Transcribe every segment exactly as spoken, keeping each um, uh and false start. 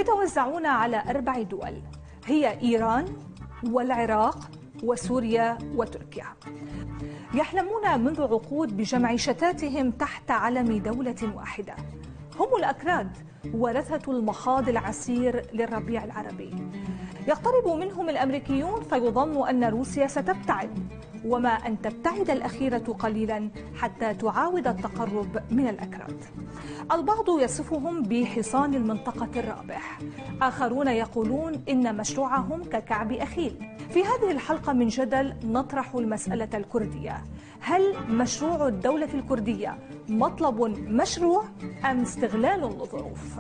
يتوزعون على أربع دول هي إيران والعراق وسوريا وتركيا. يحلمون منذ عقود بجمع شتاتهم تحت علم دولة واحدة. هم الأكراد ورثة المخاض العسير للربيع العربي. يقترب منهم الأمريكيون فيظن أن روسيا ستبتعد، وما أن تبتعد الأخيرة قليلا حتى تعاود التقرب من الأكراد. البعض يصفهم بحصان المنطقة الرابح، آخرون يقولون إن مشروعهم ككعب أخيل. في هذه الحلقة من جدل نطرح المسألة الكردية. هل مشروع الدولة الكردية مطلب مشروع أم استغلال للظروف؟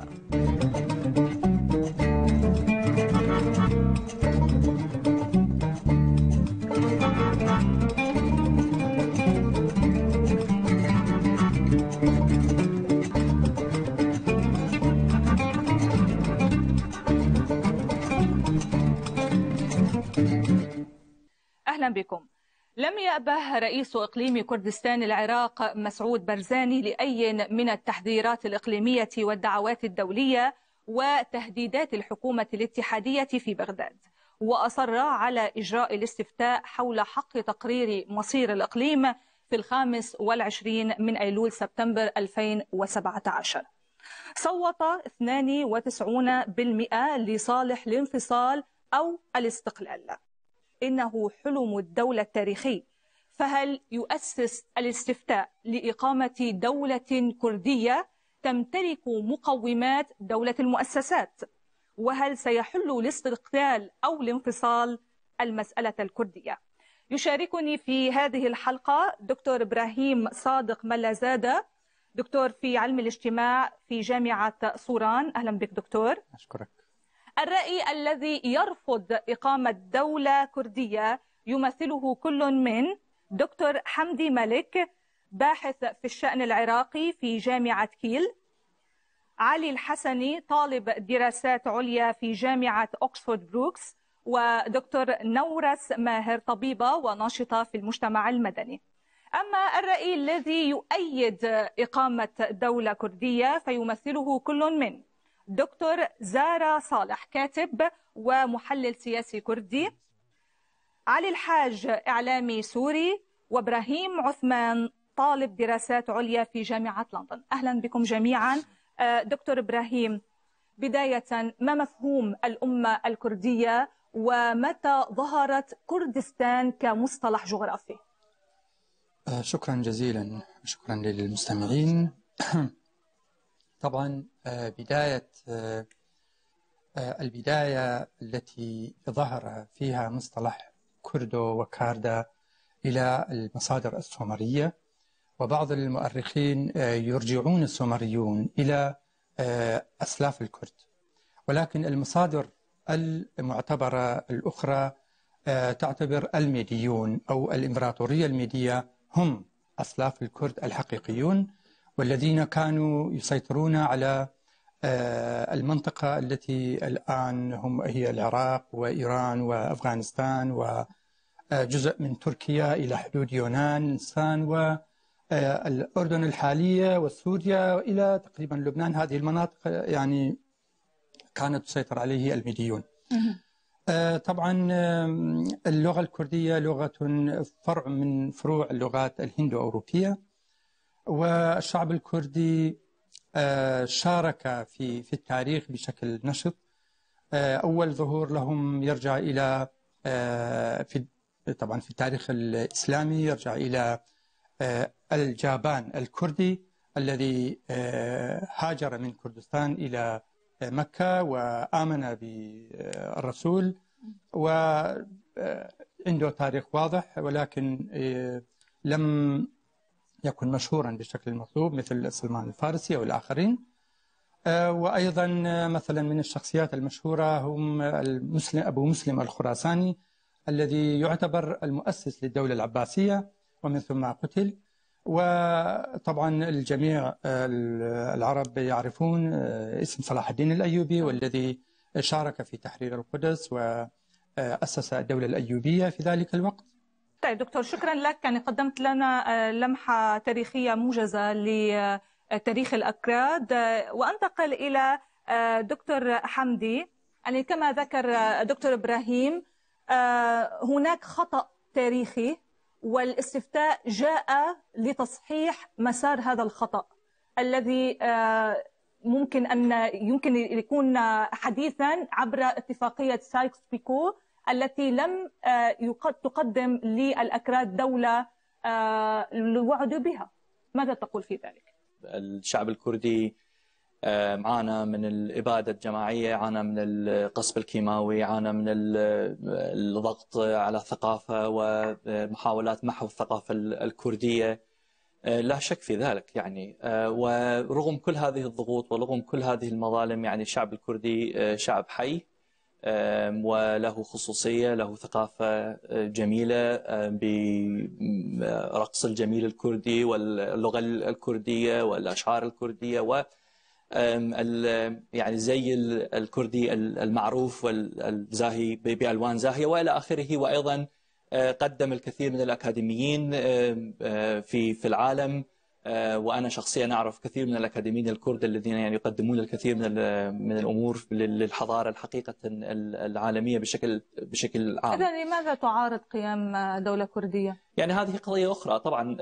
أهلا بكم. لم يأبه رئيس إقليم كردستان العراق مسعود برزاني لأي من التحذيرات الإقليمية والدعوات الدولية وتهديدات الحكومة الاتحادية في بغداد، وأصر على إجراء الاستفتاء حول حق تقرير مصير الإقليم في الخامس والعشرين من أيلول سبتمبر ألفين وسبعة عشر. صوت اثنان وتسعين بالمئة لصالح الانفصال أو الاستقلال. إنه حلم الدولة التاريخي، فهل يؤسس الاستفتاء لإقامة دولة كردية تمتلك مقومات دولة المؤسسات؟ وهل سيحل الاستقلال أو الانفصال المسألة الكردية؟ يشاركني في هذه الحلقة دكتور إبراهيم صادق ملازادة، دكتور في علم الاجتماع في جامعة صوران. أهلا بك دكتور. أشكرك. الرأي الذي يرفض إقامة دولة كردية يمثله كل من دكتور حمدي ملك، باحث في الشأن العراقي في جامعة كيل، علي الحسني، طالب دراسات عليا في جامعة أكسفورد بروكس، ودكتور نورس ماهر، طبيبة وناشطة في المجتمع المدني. أما الرأي الذي يؤيد إقامة دولة كردية فيمثله كل من دكتور زارا صالح، كاتب ومحلل سياسي كردي، علي الحاج، إعلامي سوري، وإبراهيم عثمان، طالب دراسات عليا في جامعة لندن. أهلا بكم جميعا. دكتور إبراهيم، بداية ما مفهوم الأمة الكردية ومتى ظهرت كردستان كمصطلح جغرافي؟ شكرا جزيلا، شكرا للمستمعين. طبعا بداية البداية التي ظهر فيها مصطلح كردو وكاردا إلى المصادر السومرية، وبعض المؤرخين يرجعون السومريون إلى أسلاف الكرد، ولكن المصادر المعتبرة الأخرى تعتبر الميديون أو الإمبراطورية الميدية هم أسلاف الكرد الحقيقيون، والذين كانوا يسيطرون على المنطقة التي الآن هم هي العراق وإيران وأفغانستان وجزء من تركيا إلى حدود يونان والأردن الحالية وسوريا وإلى تقريبا لبنان. هذه المناطق يعني كانت تسيطر عليه الميديون. طبعا اللغة الكردية لغة فرع من فروع اللغات الهندو أوروبية، والشعب الكردي شارك في في التاريخ بشكل نشط. أول ظهور لهم يرجع إلى في طبعا في التاريخ الإسلامي يرجع إلى الجابان الكردي الذي هاجر من كردستان إلى مكة وآمن بالرسول، وعنده تاريخ واضح، ولكن لم يكن مشهورا بالشكل المطلوب مثل سلمان الفارسي أو الآخرين. وأيضا مثلا من الشخصيات المشهورة هم المسلم أبو مسلم الخراساني الذي يعتبر المؤسس للدولة العباسية ومن ثم قتل. وطبعا الجميع العرب يعرفون اسم صلاح الدين الأيوبي، والذي شارك في تحرير القدس وأسس الدولة الأيوبية في ذلك الوقت. طيب دكتور، شكرا لك. يعني قدمت لنا لمحة تاريخية موجزة لتاريخ الأكراد، وأنتقل إلى دكتور حمدي، يعني كما ذكر دكتور إبراهيم هناك خطأ تاريخي، والاستفتاء جاء لتصحيح مسار هذا الخطأ الذي ممكن أن يمكن يكون حديثا عبر اتفاقية سايكس بيكو التي لم تقدم للأكراد دولة وعدوا بها. ماذا تقول في ذلك؟ الشعب الكردي عانى من الإبادة الجماعية، عانى من القصف الكيماوي، عانى من الضغط على الثقافة ومحاولات محو الثقافة الكردية، لا شك في ذلك. يعني ورغم كل هذه الضغوط ورغم كل هذه المظالم، يعني الشعب الكردي شعب حي وله خصوصية، له ثقافة جميلة برقص الجميل الكردي واللغة الكردية والأشعار الكردية و يعني زي الكردي المعروف والزاهي بألوان زاهية وإلى آخره. وأيضا قدم الكثير من الأكاديميين في في العالم، وأنا شخصيا أعرف كثير من الأكاديميين الكرد الذين يعني يقدمون الكثير من من الأمور للحضارة الحقيقة العالمية بشكل بشكل عام. إذا لماذا تعارض قيام دولة كردية؟ يعني هذه قضية أخرى طبعا،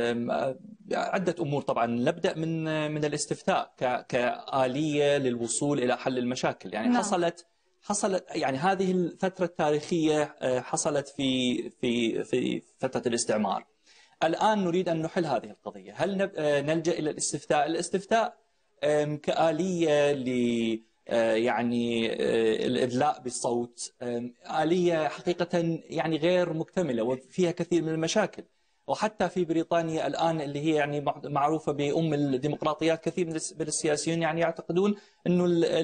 عدة أمور. طبعا نبدأ من من الاستفتاء كآلية للوصول إلى حل المشاكل. يعني نعم. حصلت حصلت يعني هذه الفترة التاريخية حصلت في في في فترة الاستعمار. الآن نريد أن نحل هذه القضية. هل نلجأ إلى الاستفتاء؟ الاستفتاء كآلية ل يعني الإدلاء بالصوت آلية حقيقة يعني غير مكتملة وفيها كثير من المشاكل. وحتى في بريطانيا الآن اللي هي يعني معروفة بأم الديمقراطيات، كثير من السياسيين يعني يعتقدون أنه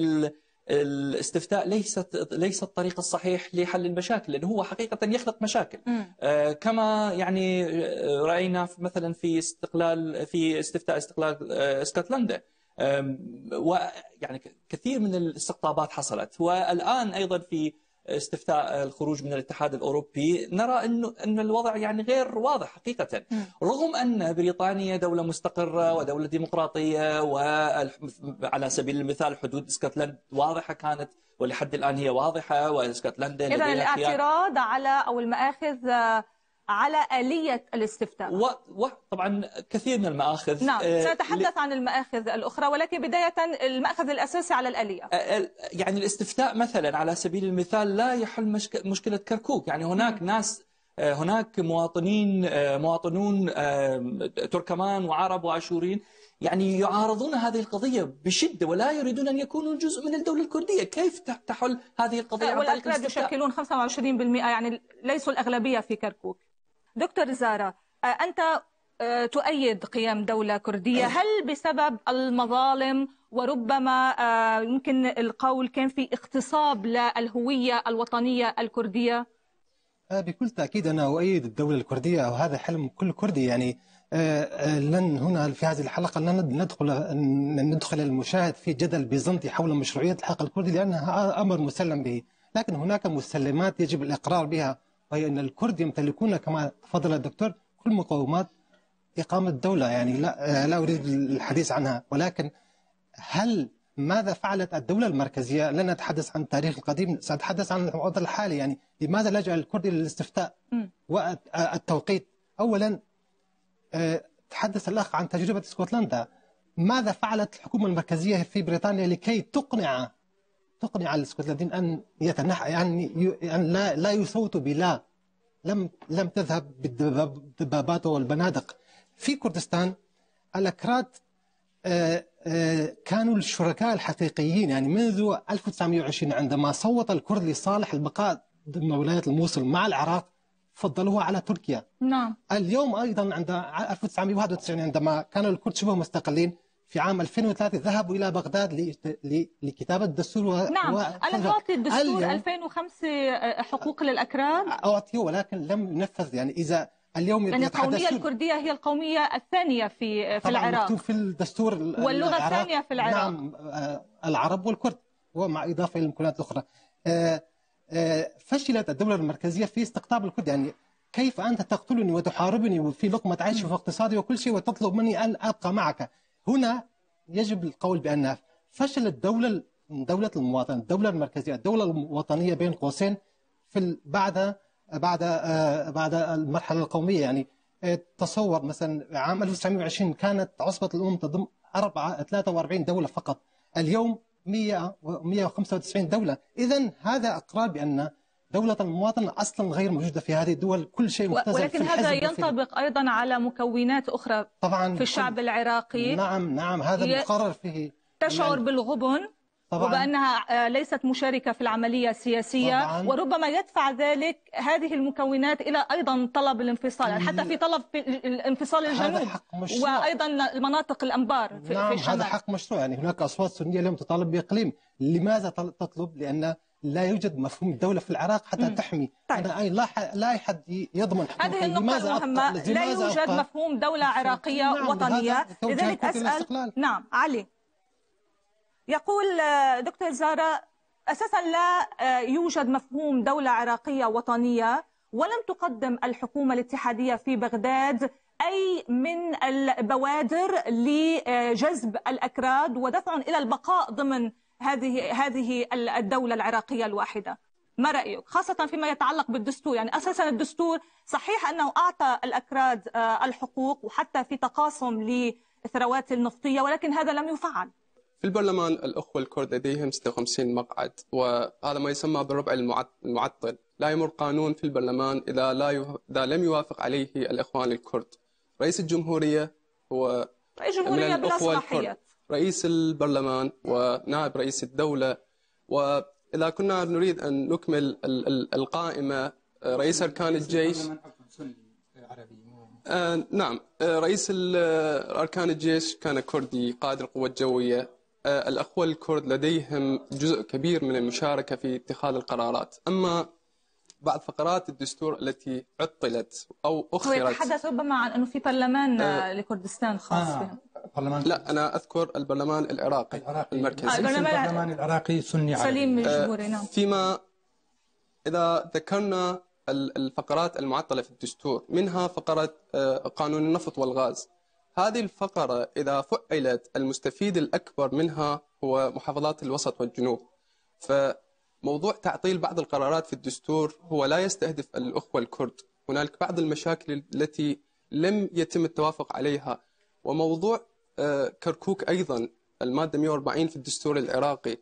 الاستفتاء ليست ليس الطريق الصحيح لحل المشاكل، لأنه هو حقيقة يخلق مشاكل. آه كما يعني رأينا مثلا في استقلال في استفتاء استقلال آه اسكتلندا، آه ويعني كثير من الاستقطابات حصلت. والآن أيضا في استفتاء الخروج من الاتحاد الأوروبي نرى أنه أن الوضع يعني غير واضح حقيقة، رغم أن بريطانيا دولة مستقرة ودولة ديمقراطية، وعلى سبيل المثال حدود اسكتلندا واضحة كانت ولحد الآن هي واضحة، واسكتلندا إذا الاعتراض على أو المآخذ على آلية الاستفتاء وطبعا كثير من المآخذ. نعم سنتحدث عن المآخذ الأخرى، ولكن بداية المأخذ الأساسي على الآلية. يعني الاستفتاء مثلا على سبيل المثال لا يحل مشكلة كركوك. يعني هناك م. ناس هناك مواطنين مواطنون تركمان وعرب وعاشورين يعني يعارضون هذه القضية بشدة ولا يريدون أن يكونوا جزء من الدولة الكردية. كيف تحل هذه القضية؟ والأكراد يشكلون خمسة وعشرين بالمئة، يعني ليسوا الأغلبية في كركوك. دكتور زارا، أنت تؤيد قيام دولة كردية، هل بسبب المظالم وربما يمكن القول كان في اغتصاب للهوية الوطنية الكردية؟ بكل تأكيد أنا أؤيد الدولة الكردية، وهذا حلم كل كردي. يعني لن هنا في هذه الحلقة لن ندخل ندخل المشاهد في جدل بيزنطي حول مشروعية الحق الكردي، لأنها أمر مسلم به. لكن هناك مسلمات يجب الإقرار بها، وهي أن الكرد يمتلكون كما تفضل الدكتور كل مقومات إقامة دولة. يعني لا لا أريد الحديث عنها، ولكن هل ماذا فعلت الدولة المركزية؟ لن أتحدث عن التاريخ القديم، سأتحدث عن الوضع الحالي. يعني لماذا لجأ الكرد إلى الاستفتاء والتوقيت؟ أولا تحدث الأخ عن تجربة اسكتلندا. ماذا فعلت الحكومة المركزية في بريطانيا لكي تقنع تقنع الاسكتلنديين أن يتنحى يعني أن لا لا يصوتوا بلا؟ لم لم تذهب بالدبابات والبنادق. في كردستان الأكراد كانوا الشركاء الحقيقيين. يعني منذ ألف وتسعمئة وعشرين عندما صوت الكرد لصالح البقاء ضمن ولاية الموصل مع العراق فضلوها على تركيا. نعم. اليوم أيضا عند ألف وتسعمئة وواحد وتسعين عندما كانوا الكرد شبه مستقلين في عام ألفين وثلاثة ذهبوا إلى بغداد لكتابة الدستور. و... نعم و... ألم تعطي الدستور ألفين وخمسة حقوق للأكراد؟ أعطيه ولكن لم ينفذ. يعني إذا اليوم يعني القومية الكردية هي القومية الثانية في في العراق، مكتوب في الدستور، واللغة الثانية في العراق. نعم العرب والكرد، ومع إضافة إلى المكونات الأخرى. فشلت الدولة المركزية في استقطاب الكرد. يعني كيف أنت تقتلني وتحاربني في لقمة عيشي وفي اقتصادي وكل شيء وتطلب مني أن أبقى معك؟ هنا يجب القول بأن فشل الدولة دولة المواطن، الدولة المركزية، الدولة الوطنية بين قوسين في بعد بعد بعد المرحلة القومية. يعني تصور مثلا عام ألف وتسعمئة وعشرين كانت عصبة الأمم تضم أربعة ثلاثة وأربعين دولة فقط، اليوم مئة وخمسة وتسعين دولة. إذن هذا أقرار بأن دولة المواطن أصلا غير موجودة في هذه الدول، كل شيء مختزل. ولكن هذا ينطبق أيضا على مكونات أخرى طبعا في الشعب العراقي. نعم نعم هذا مقرر فيه. تشعر يعني بالغبن طبعاً، وبأنها ليست مشاركة في العملية السياسية طبعاً. وربما يدفع ذلك هذه المكونات إلى أيضا طلب الانفصال، يعني حتى في طلب الانفصال الجنوب وأيضا المناطق الأنبار في, نعم في الشمال. هذا حق مشروع. يعني هناك أصوات سنية اليوم تطالب بإقليم. لماذا تطلب؟ لأن لا يوجد مفهوم الدولة في العراق حتى م. تحمي. طيب. أنا لا لا أحد يضمن هذه النقطة المهمة. لا يوجد أبقى؟ مفهوم دولة عراقية نعم وطنية. لذلك أسأل نعم علي. يقول دكتور زارا أساسا لا يوجد مفهوم دولة عراقية وطنية، ولم تقدم الحكومة الاتحادية في بغداد أي من البوادر لجذب الأكراد ودفعهم إلى البقاء ضمن هذه هذه الدولة العراقية الواحدة. ما رأيك؟ خاصة فيما يتعلق بالدستور، يعني أساسا الدستور صحيح أنه أعطى الأكراد الحقوق وحتى في تقاسم للثروات النفطية، ولكن هذا لم يفعل. في البرلمان الأخوة الكرد لديهم ستة وخمسين مقعد، وهذا ما يسمى بالربع المعطل. لا يمر قانون في البرلمان إذا لا يه... إذا لم يوافق عليه الإخوان الكرد. رئيس الجمهورية هو رئيس الجمهورية بلا صلاحيات، رئيس البرلمان ونائب رئيس الدولة. وإذا كنا نريد أن نكمل القائمة، رئيس أركان الجيش آه نعم رئيس أركان الجيش كان كردي، قائد القوة الجوية. آه الأخوة الكرد لديهم جزء كبير من المشاركة في اتخاذ القرارات. أما بعض فقرات الدستور التي عطلت أو أخرت، هو يتحدث ربما عن أنه في برلمان آه لكردستان خاص آه بهم. لا أنا أذكر البرلمان العراقي, العراقي. المركزي. آه البرلمان العراقي سني عربي. سليم الجمهوري. نعم. فيما إذا ذكرنا الفقرات المعطلة في الدستور، منها فقرة قانون النفط والغاز. هذه الفقرة إذا فعلت المستفيد الأكبر منها هو محافظات الوسط والجنوب. فموضوع تعطيل بعض القرارات في الدستور هو لا يستهدف الأخوة الكرد. هناك بعض المشاكل التي لم يتم التوافق عليها. وموضوع كركوك أيضا، المادة مئة وأربعين في الدستور العراقي.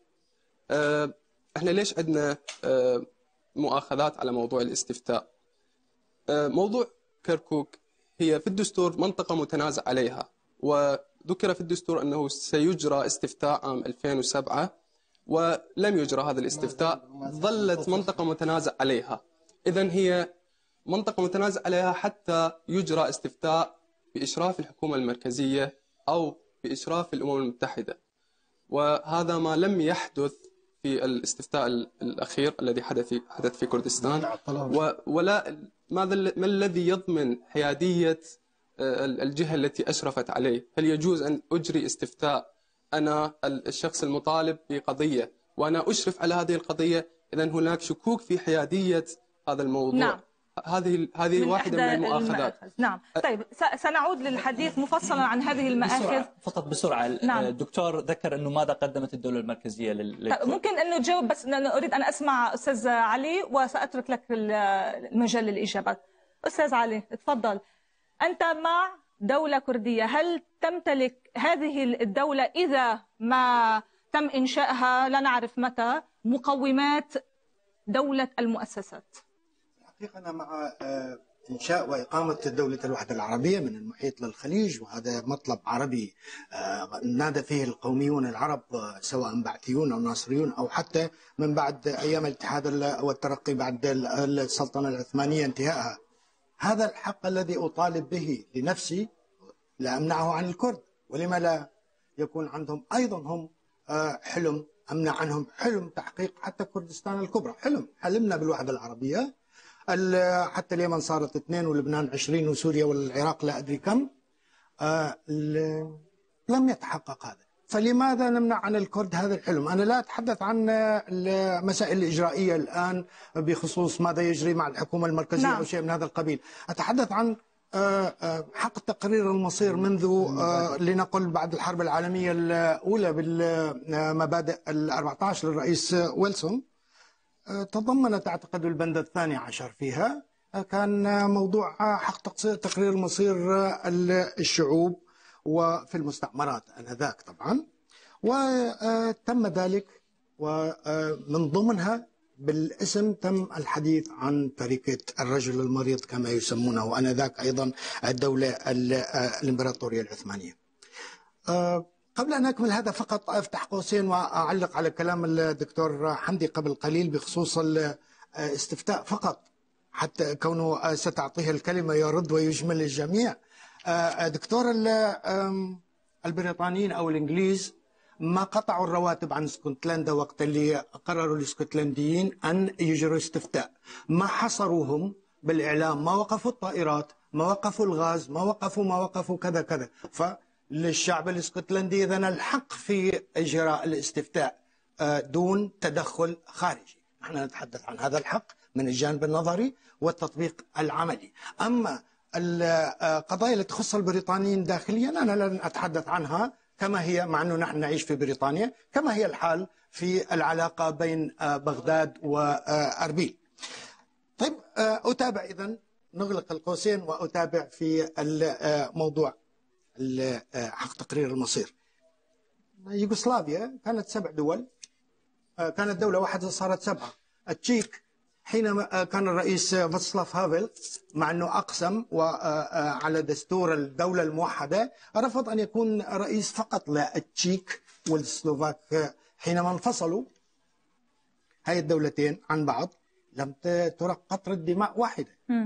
احنا ليش عندنا مؤاخذات على موضوع الاستفتاء؟ موضوع كركوك هي في الدستور منطقة متنازع عليها، وذكر في الدستور أنه سيجرى استفتاء عام ألفين وسبعة ولم يجرى هذا الاستفتاء، ظلت منطقة متنازع عليها. إذن هي منطقة متنازع عليها حتى يجرى استفتاء بإشراف الحكومة المركزية أو بإشراف الأمم المتحدة، وهذا ما لم يحدث في الاستفتاء الأخير الذي حدث في حدث في كردستان. ولا ماذا ما الذي يضمن حيادية الجهة التي أشرفت عليه؟ هل يجوز أن أجري استفتاء أنا الشخص المطالب بقضية وأنا أشرف على هذه القضية؟ إذن هناك شكوك في حيادية هذا الموضوع. نعم. هذه هذه واحدة من المؤاخذات. نعم. طيب سنعود للحديث مفصلا عن هذه المآخذ فقط بسرعة. نعم. الدكتور ذكر أنه ماذا قدمت الدولة المركزية لل... ممكن أنه تجاوب، بس أريد أن أسمع أستاذ علي وسأترك لك المجال للإجابة. أستاذ علي تفضل، أنت مع دولة كردية، هل تمتلك هذه الدولة إذا ما تم إنشائها لا نعرف متى مقومات دولة المؤسسات؟ الحقيقة أنا مع إنشاء وإقامة دولة الوحدة العربية من المحيط للخليج، وهذا مطلب عربي نادى فيه القوميون العرب سواء بعثيون أو ناصريون أو حتى من بعد أيام الاتحاد والترقي بعد السلطنة العثمانية انتهائها. هذا الحق الذي أطالب به لنفسي لا أمنعه عن الكرد، ولما لا يكون عندهم أيضا هم حلم، أمنع عنهم حلم تحقيق حتى كردستان الكبرى. حلم حلمنا بالوحدة العربية، حتى اليمن صارت اثنين ولبنان عشرين وسوريا والعراق لا أدري كم. آه لم يتحقق هذا، فلماذا نمنع عن الكرد هذا الحلم؟ أنا لا أتحدث عن المسائل الإجرائية الآن بخصوص ماذا يجري مع الحكومة المركزية. نعم. أو شيء من هذا القبيل. أتحدث عن حق تقرير المصير منذ لنقل بعد الحرب العالمية الأولى بالمبادئ الأربعة عشر للرئيس ويلسون تضمنت أعتقد البند الثاني عشر فيها كان موضوع حق تقرير مصير الشعوب وفي المستعمرات آنذاك طبعا، وتم ذلك ومن ضمنها بالاسم تم الحديث عن تركة الرجل المريض كما يسمونه آنذاك أيضا الدولة الإمبراطورية العثمانية. قبل أن أكمل هذا فقط أفتح قوسين وأعلق على كلام الدكتور حمدي قبل قليل بخصوص الاستفتاء فقط، حتى كونه ستعطيه الكلمة يرد ويجمل الجميع. دكتور البريطانيين أو الإنجليز ما قطعوا الرواتب عن اسكتلندا وقت اللي قرروا الاسكتلنديين أن يجروا استفتاء، ما حصروهم بالإعلام، ما وقفوا الطائرات، ما وقفوا الغاز، ما وقفوا ما وقفوا كذا كذا. فللشعب الاسكتلندي إذن الحق في إجراء الاستفتاء دون تدخل خارجي. نحن نتحدث عن هذا الحق من الجانب النظري والتطبيق العملي. أما القضايا التي تخص البريطانيين داخليا أنا لن أتحدث عنها كما هي، مع أنه نحن نعيش في بريطانيا، كما هي الحال في العلاقة بين بغداد وأربيل. طيب أتابع إذن، نغلق القوسين وأتابع في الموضوع حق تقرير المصير. يوغوسلافيا كانت سبع دول، كانت دولة واحدة صارت سبعة. التشيك حينما كان الرئيس فاتسلاف هافل مع أنه أقسم على دستور الدولة الموحدة رفض أن يكون رئيس فقط للتشيك والسلوفاك. حينما انفصلوا هاي الدولتين عن بعض لم ترق قطرة دماء واحدة. م.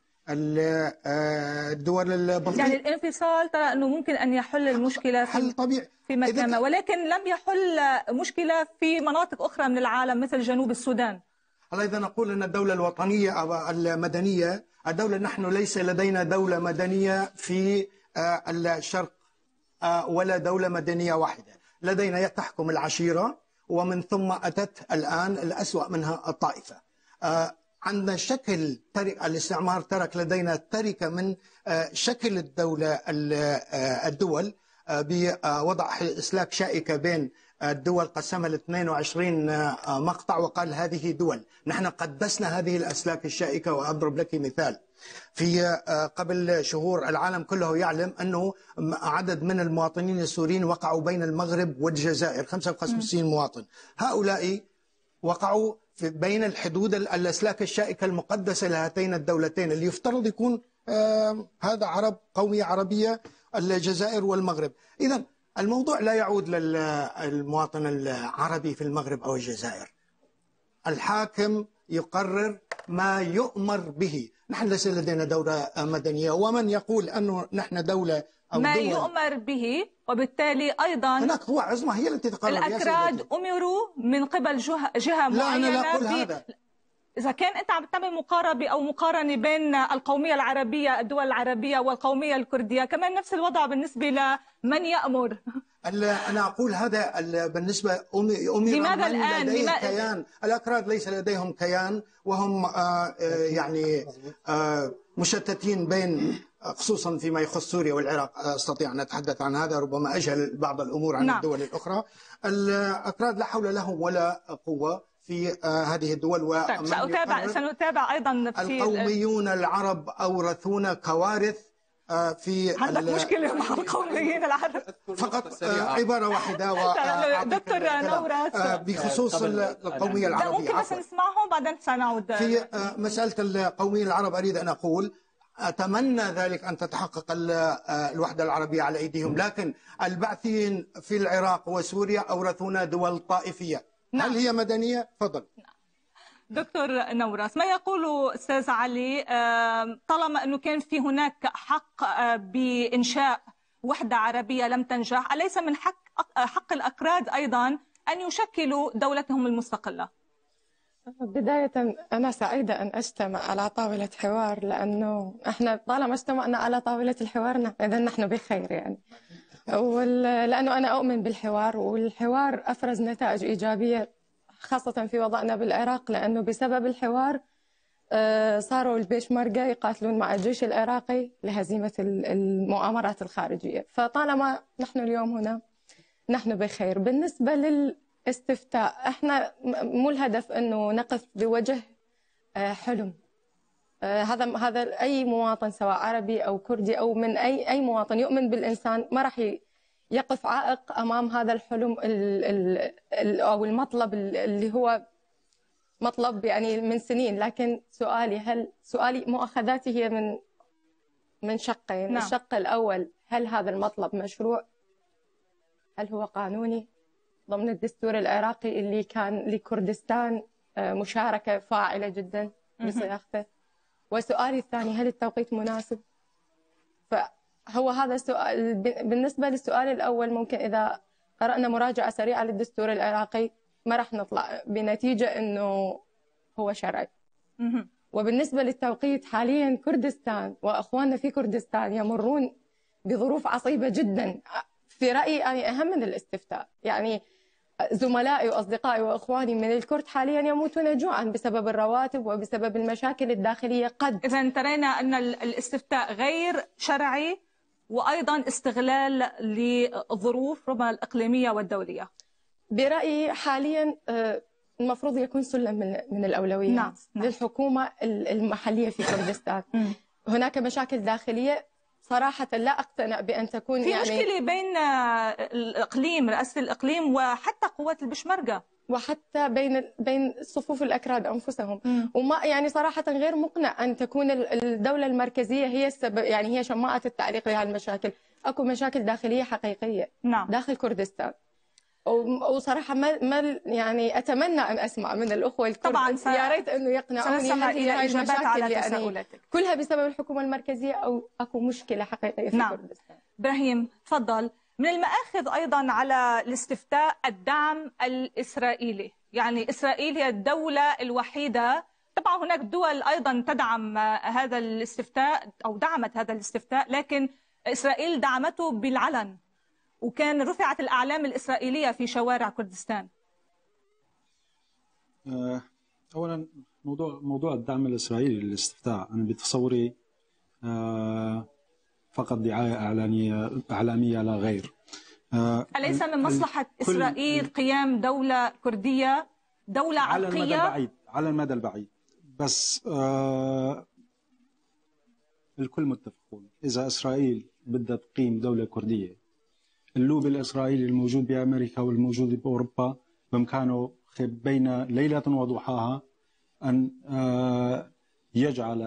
الدول البلطية يعني الانفصال ترى أنه ممكن أن يحل المشكلة في حل طبيعي في مكان، ولكن لم يحل مشكلة في مناطق أخرى من العالم مثل جنوب السودان. الله إذا نقول أن الدولة الوطنية أو المدنية، الدولة نحن ليس لدينا دولة مدنية في الشرق ولا دولة مدنية واحدة، لدينا تحكم العشيرة ومن ثم أتت الآن الأسوأ منها الطائفة. عندنا شكل ترك الاستعمار ترك لدينا تركة من شكل الدولة الدول بوضع أسلاك شائكة بين الدول، قسمها ل اثنين وعشرين مقطع وقال هذه دول. نحن قدسنا هذه الأسلاك الشائكة. وأضرب لك مثال، في قبل شهور العالم كله يعلم أنه عدد من المواطنين السوريين وقعوا بين المغرب والجزائر، خمسة وخمسين مواطن. هؤلاء وقعوا في بين الحدود الأسلاك الشائكة المقدسة لهاتين الدولتين اللي يفترض يكون هذا عرب، قومية عربية، الجزائر والمغرب. إذن الموضوع لا يعود للمواطن العربي في المغرب أو الجزائر. الحاكم يقرر ما يؤمر به. نحن ليس لدينا دولة مدنية، ومن يقول أنه نحن دولة أو ما دول يؤمر به، وبالتالي أيضا هناك قوى عظمى هي التي تقرر. الأكراد أمروا من قبل جهة, جهة لا معينة. أنا لا أقول هذا. إذا كان أنت عم تعمل مقاربة أو مقارنة بين القومية العربية، الدول العربية والقومية الكردية، كمان نفس الوضع بالنسبة لمن يأمر. أنا أقول هذا بالنسبة أمر لماذا من الآن؟ لديه لما... كيان. الأكراد ليس لديهم كيان، وهم آه يعني آه مشتتين بين، خصوصا فيما يخص سوريا والعراق. أستطيع أن أتحدث عن هذا، ربما أجهل بعض الأمور عن نعم. الدول الأخرى. الأكراد لا حول لهم ولا قوة في هذه الدول. طيب سأتابع سنتابع أيضا في القوميون العرب أورثونا كوارث في عندك مشكلة مع القوميين العرب. فقط عبارة واحدة دكتور نوراس بخصوص القومية العربية. ممكن بس نسمعهم بعدين سنعود. في مسألة القوميين العرب أريد أن أقول أتمنى ذلك أن تتحقق الوحدة العربية على أيديهم، لكن البعثيين في العراق وسوريا أورثونا دول طائفية. نعم. هل هي مدنية؟ فضل. نعم. دكتور نوراس، ما يقوله أستاذ علي طالما أنه كان في هناك حق بإنشاء وحدة عربية لم تنجح، أليس من حق حق الأكراد أيضا أن يشكلوا دولتهم المستقلة؟ بداية أنا سعيدة أن أجتمع على طاولة حوار، لأنه إحنا طالما اجتمعنا على طاولة الحوار إذا نحن بخير يعني. لأنه أنا أؤمن بالحوار، والحوار أفرز نتائج إيجابية خاصة في وضعنا بالعراق، لأنه بسبب الحوار صاروا البيشمركة يقاتلون مع الجيش العراقي لهزيمة المؤامرات الخارجية. فطالما نحن اليوم هنا نحن بخير. بالنسبة للاستفتاء، احنا مو الهدف انه نقف بوجه حلم. هذا هذا اي مواطن سواء عربي او كردي او من اي اي مواطن يؤمن بالانسان ما راح يقف عائق امام هذا الحلم ال ال او المطلب اللي هو مطلب يعني من سنين. لكن سؤالي هل سؤالي مؤاخذاتي هي من من شقين. نعم. الشق الاول، هل هذا المطلب مشروع؟ هل هو قانوني ضمن الدستور العراقي اللي كان لكردستان مشاركة فاعلة جدا بصياغته؟ وسؤالي الثاني، هل التوقيت مناسب؟ فهو هذا السؤال. بالنسبة للسؤال الأول، ممكن إذا قرأنا مراجعة سريعة للدستور العراقي ما راح نطلع بنتيجة إنه هو شرعي. وبالنسبة للتوقيت، حاليا كردستان وأخواننا في كردستان يمرون بظروف عصيبة جدا في رأيي يعني أهم من الاستفتاء. يعني زملائي وأصدقائي وأخواني من الكرد حاليا يموتون جوعا بسبب الرواتب وبسبب المشاكل الداخلية. قد إذا ترينا أن الاستفتاء غير شرعي وأيضا استغلال للظروف ربما الإقليمية والدولية. برأيي حاليا المفروض يكون سلم من من الأولويات. نعم. للحكومة المحلية في كردستان. هناك مشاكل داخلية صراحة لا أقتنع بأن تكون في يعني مشكلة بين الإقليم، رئاسة الإقليم وحتى قوات البشمركة، وحتى بين بين صفوف الأكراد أنفسهم. م. وما يعني صراحة غير مقنع أن تكون الدولة المركزية هي السبب، يعني هي شماعة التعليق لهذه المشاكل. أكو مشاكل داخلية حقيقية. نعم. داخل كردستان. وصراحة ما ما يعني أتمنى أن أسمع من الأخوة الكرد. طبعا يا ريت إنه يقنعوني هل هي إجابات على يعني تساؤلاتك كلها بسبب الحكومة المركزية أو أكو مشكلة حقيقية في نعم. كردستان. إبراهيم تفضل. من المآخذ أيضا على الاستفتاء الدعم الإسرائيلي، يعني إسرائيل هي الدولة الوحيدة، طبعا هناك دول أيضا تدعم هذا الاستفتاء أو دعمت هذا الاستفتاء، لكن إسرائيل دعمته بالعلن وكان رفعت الأعلام الإسرائيلية في شوارع كردستان. أولا موضوع موضوع الدعم الإسرائيلي للاستفتاء، أنا بتصوري فقط دعاية إعلانية إعلامية لا غير. أليس من مصلحة إسرائيل قيام دولة كردية، دولة على عرقية؟ المدى البعيد، على المدى البعيد، بس الكل متفقون إذا إسرائيل بدها تقيم دولة كردية، اللوبي الإسرائيلي الموجود بأمريكا والموجود بأوروبا بإمكانه بين ليلة وضحاها أن يجعل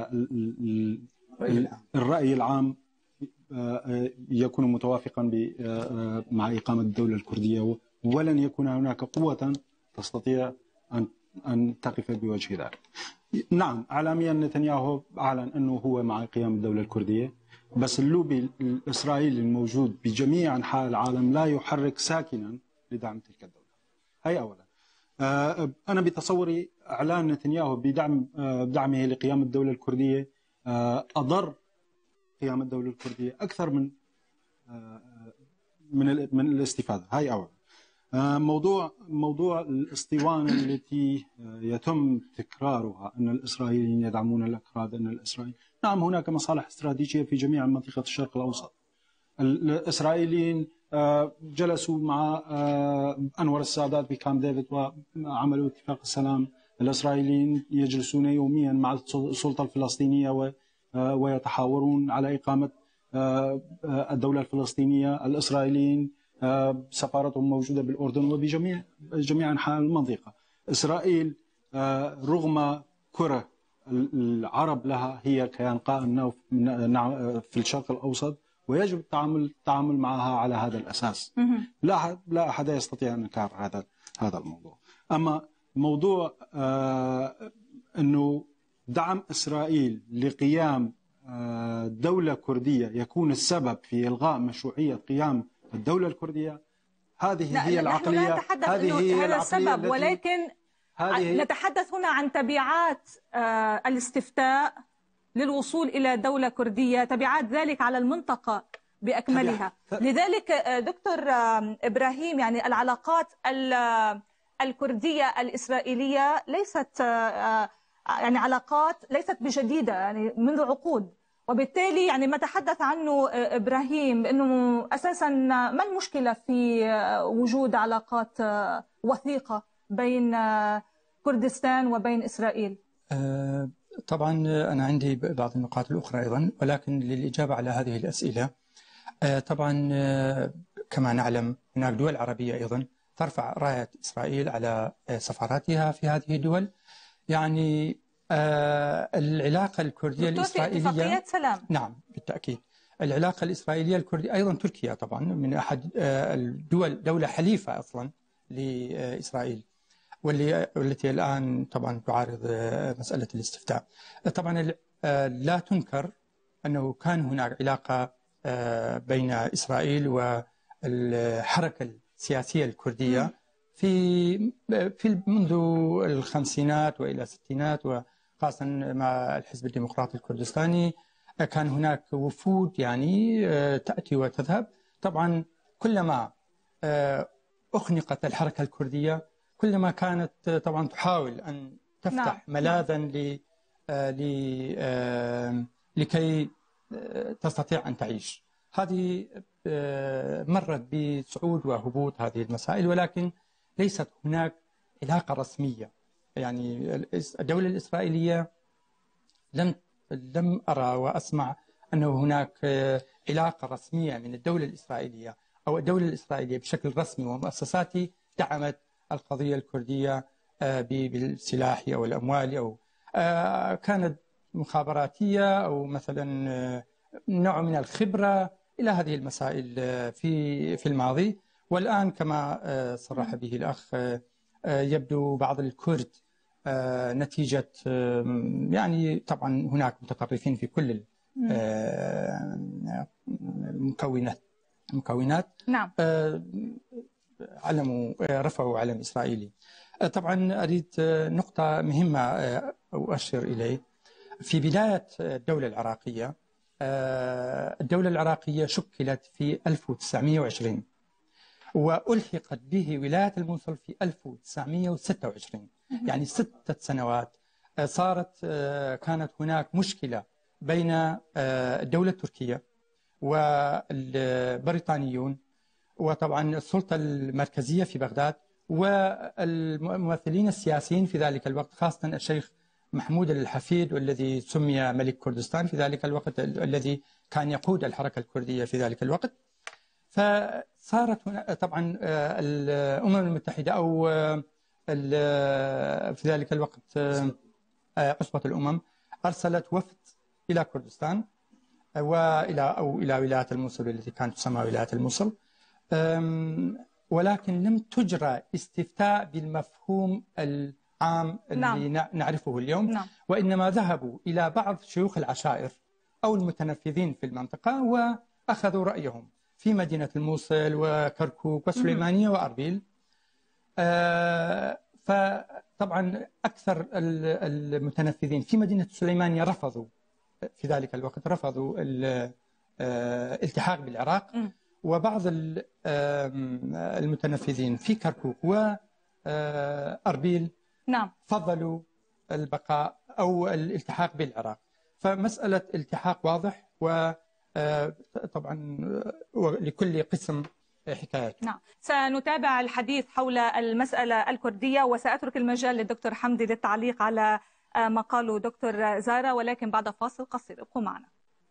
الرأي العام يكون متوافقا مع إقامة الدولة الكردية، ولن يكون هناك قوة تستطيع أن أن تقف بوجه ذلك. نعم، إعلاميا نتنياهو أعلن أنه هو مع قيام الدولة الكردية، بس اللوبي الإسرائيلي الموجود بجميع أنحاء العالم لا يحرك ساكنا لدعم تلك الدولة. هي أولا. أنا بتصوري إعلان نتنياهو بدعم بدعمه لقيام الدولة الكردية أضر قيام الدولة الكردية أكثر من من من الاستفادة. هاي أولا. موضوع موضوع الاسطوانة التي يتم تكرارها أن الإسرائيليين يدعمون الأكراد، أن الإسرائيليين نعم هناك مصالح استراتيجية في جميع منطقة الشرق الأوسط. الإسرائيليين جلسوا مع أنور السادات بكامب ديفيد وعملوا اتفاق السلام. الإسرائيليين يجلسون يوميا مع السلطة الفلسطينية ويتحاورون على إقامة الدولة الفلسطينية. الإسرائيليين سفارتهم موجودة بالأردن وبجميع جميع أنحاء المنطقة. إسرائيل رغم كره العرب لها هي كيان قائم في الشرق الأوسط، ويجب التعامل التعامل معها على هذا الأساس. لا لا أحد يستطيع أن ينكر هذا هذا الموضوع. أما موضوع آه أنه دعم إسرائيل لقيام آه دولة كردية يكون السبب في إلغاء مشروعية قيام الدولة الكردية، هذه هي العقلية. هذه هي هذا السبب، ولكن نتحدث هنا عن تبعات آه الاستفتاء للوصول إلى دولة كردية، تبعات ذلك على المنطقة بأكملها. لذلك دكتور إبراهيم، يعني العلاقات الكردية الإسرائيلية ليست يعني علاقات ليست بجديدة، يعني منذ عقود. وبالتالي يعني ما تحدث عنه إبراهيم أنه أساسا ما المشكلة في وجود علاقات وثيقة بين كردستان وبين إسرائيل؟ طبعا أنا عندي بعض النقاط الأخرى أيضا، ولكن للإجابة على هذه الأسئلة طبعا كما نعلم هناك دول عربية أيضا ترفع راية إسرائيل على سفاراتها في هذه الدول. يعني العلاقة الكردية الإسرائيلية اتفاقيات سلام. نعم بالتأكيد. العلاقة الإسرائيلية الكردية أيضا تركيا طبعا من أحد الدول، دولة حليفة أصلا لإسرائيل، واللي والتي الآن طبعا تعارض مسألة الاستفتاء. طبعا لا تنكر أنه كان هناك علاقة بين إسرائيل والحركة السياسية الكردية في في منذ الخمسينات وإلى الستينات، وخاصة مع الحزب الديمقراطي الكردستاني كان هناك وفود يعني تأتي وتذهب. طبعا كلما أخنقت الحركة الكردية كلما كانت طبعا تحاول أن تفتح نعم. ملاذا ل لكي تستطيع أن تعيش. هذه مرت بصعود وهبوط هذه المسائل، ولكن ليست هناك علاقة رسمية. يعني الدولة الإسرائيلية لم لم أرى وأسمع أنه هناك علاقة رسمية من الدولة الإسرائيلية أو الدولة الإسرائيلية بشكل رسمي ومؤسساتي دعمت القضية الكردية بالسلاح أو الأموال، أو كانت مخابراتية أو مثلا نوع من الخبرة إلى هذه المسائل في في الماضي. والآن كما صرح به الأخ يبدو بعض الكرد نتيجة يعني طبعا هناك متطرفين في كل المكونات المكونات نعم علموا رفعوا علم إسرائيلي. طبعا أريد نقطة مهمة أؤشر إليه. في بداية الدولة العراقية، الدولة العراقية شكلت في ألف وتسعمئة وعشرين وألحقت به ولاية الموصل في ألف وتسعمئة وستة وعشرين، يعني ستة سنوات. صارت كانت هناك مشكلة بين الدولة التركية والبريطانيون وطبعا السلطة المركزية في بغداد والممثلين السياسيين في ذلك الوقت، خاصة الشيخ محمود الحفيد والذي سمي ملك كردستان في ذلك الوقت، الذي كان يقود الحركة الكردية في ذلك الوقت. فصارت هنا طبعا الأمم المتحدة أو في ذلك الوقت عصبة الأمم أرسلت وفد إلى كردستان وإلى أو إلى ولاية الموصل التي كانت تسمى ولاية الموصل، ولكن لم تجرى استفتاء بالمفهوم العام الذي نعم. نعرفه اليوم نعم. وإنما ذهبوا إلى بعض شيوخ العشائر أو المتنفذين في المنطقة وأخذوا رأيهم في مدينة الموصل وكركوك وسليمانية وأربيل. آه فطبعا أكثر المتنفذين في مدينة سليمانية رفضوا في ذلك الوقت رفضوا الالتحاق بالعراق، م. وبعض المتنفذين في كركوك وأربيل نعم. فضلوا البقاء أو الالتحاق بالعراق. فمسألة التحاق واضح، وطبعا لكل قسم حكايته. نعم. سنتابع الحديث حول المسألة الكردية، وسأترك المجال للدكتور حمدي للتعليق على ما قاله دكتور زارة، ولكن بعد فاصل قصير. ابقوا معنا.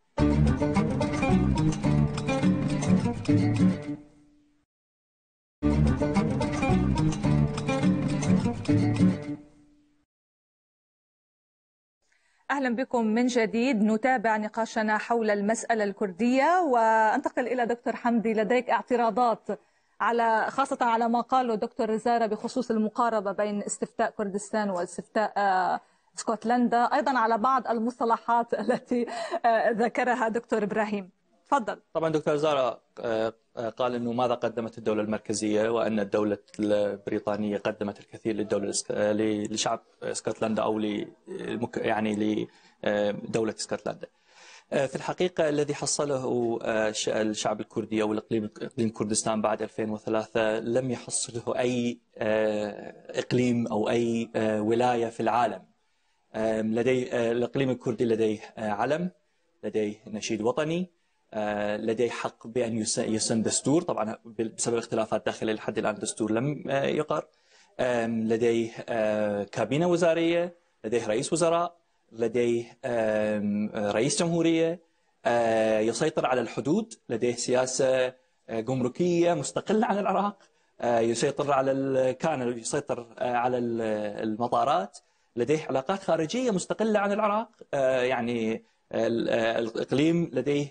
أهلا بكم من جديد. نتابع نقاشنا حول المسألة الكردية، وأنتقل إلى دكتور حمدي. لديك اعتراضات على خاصة على ما قاله دكتور زارة بخصوص المقاربة بين استفتاء كردستان واستفتاء اسكتلندا، أيضا على بعض المصطلحات التي ذكرها دكتور إبراهيم. تفضل. طبعا دكتور زارة قال أنه ماذا قدمت الدولة المركزية، وأن الدولة البريطانية قدمت الكثير للدولة لشعب اسكتلندا أو يعني لدولة اسكتلندا. في الحقيقة الذي حصله الشعب الكردي أو الإقليم إقليم كردستان بعد ألفين وثلاثة لم يحصله أي إقليم أو أي ولاية في العالم. لديه الإقليم الكردي لديه علم، لديه نشيد وطني، لديه حق بأن يسن دستور، طبعا بسبب الاختلافات داخل لحد الآن الدستور لم يقر. لديه كابينة وزارية، لديه رئيس وزراء، لديه رئيس جمهورية، يسيطر على الحدود، لديه سياسة جمركية مستقلة عن العراق، يسيطر على كان يسيطر على المطارات، لديه علاقات خارجية مستقلة عن العراق. يعني الإقليم لديه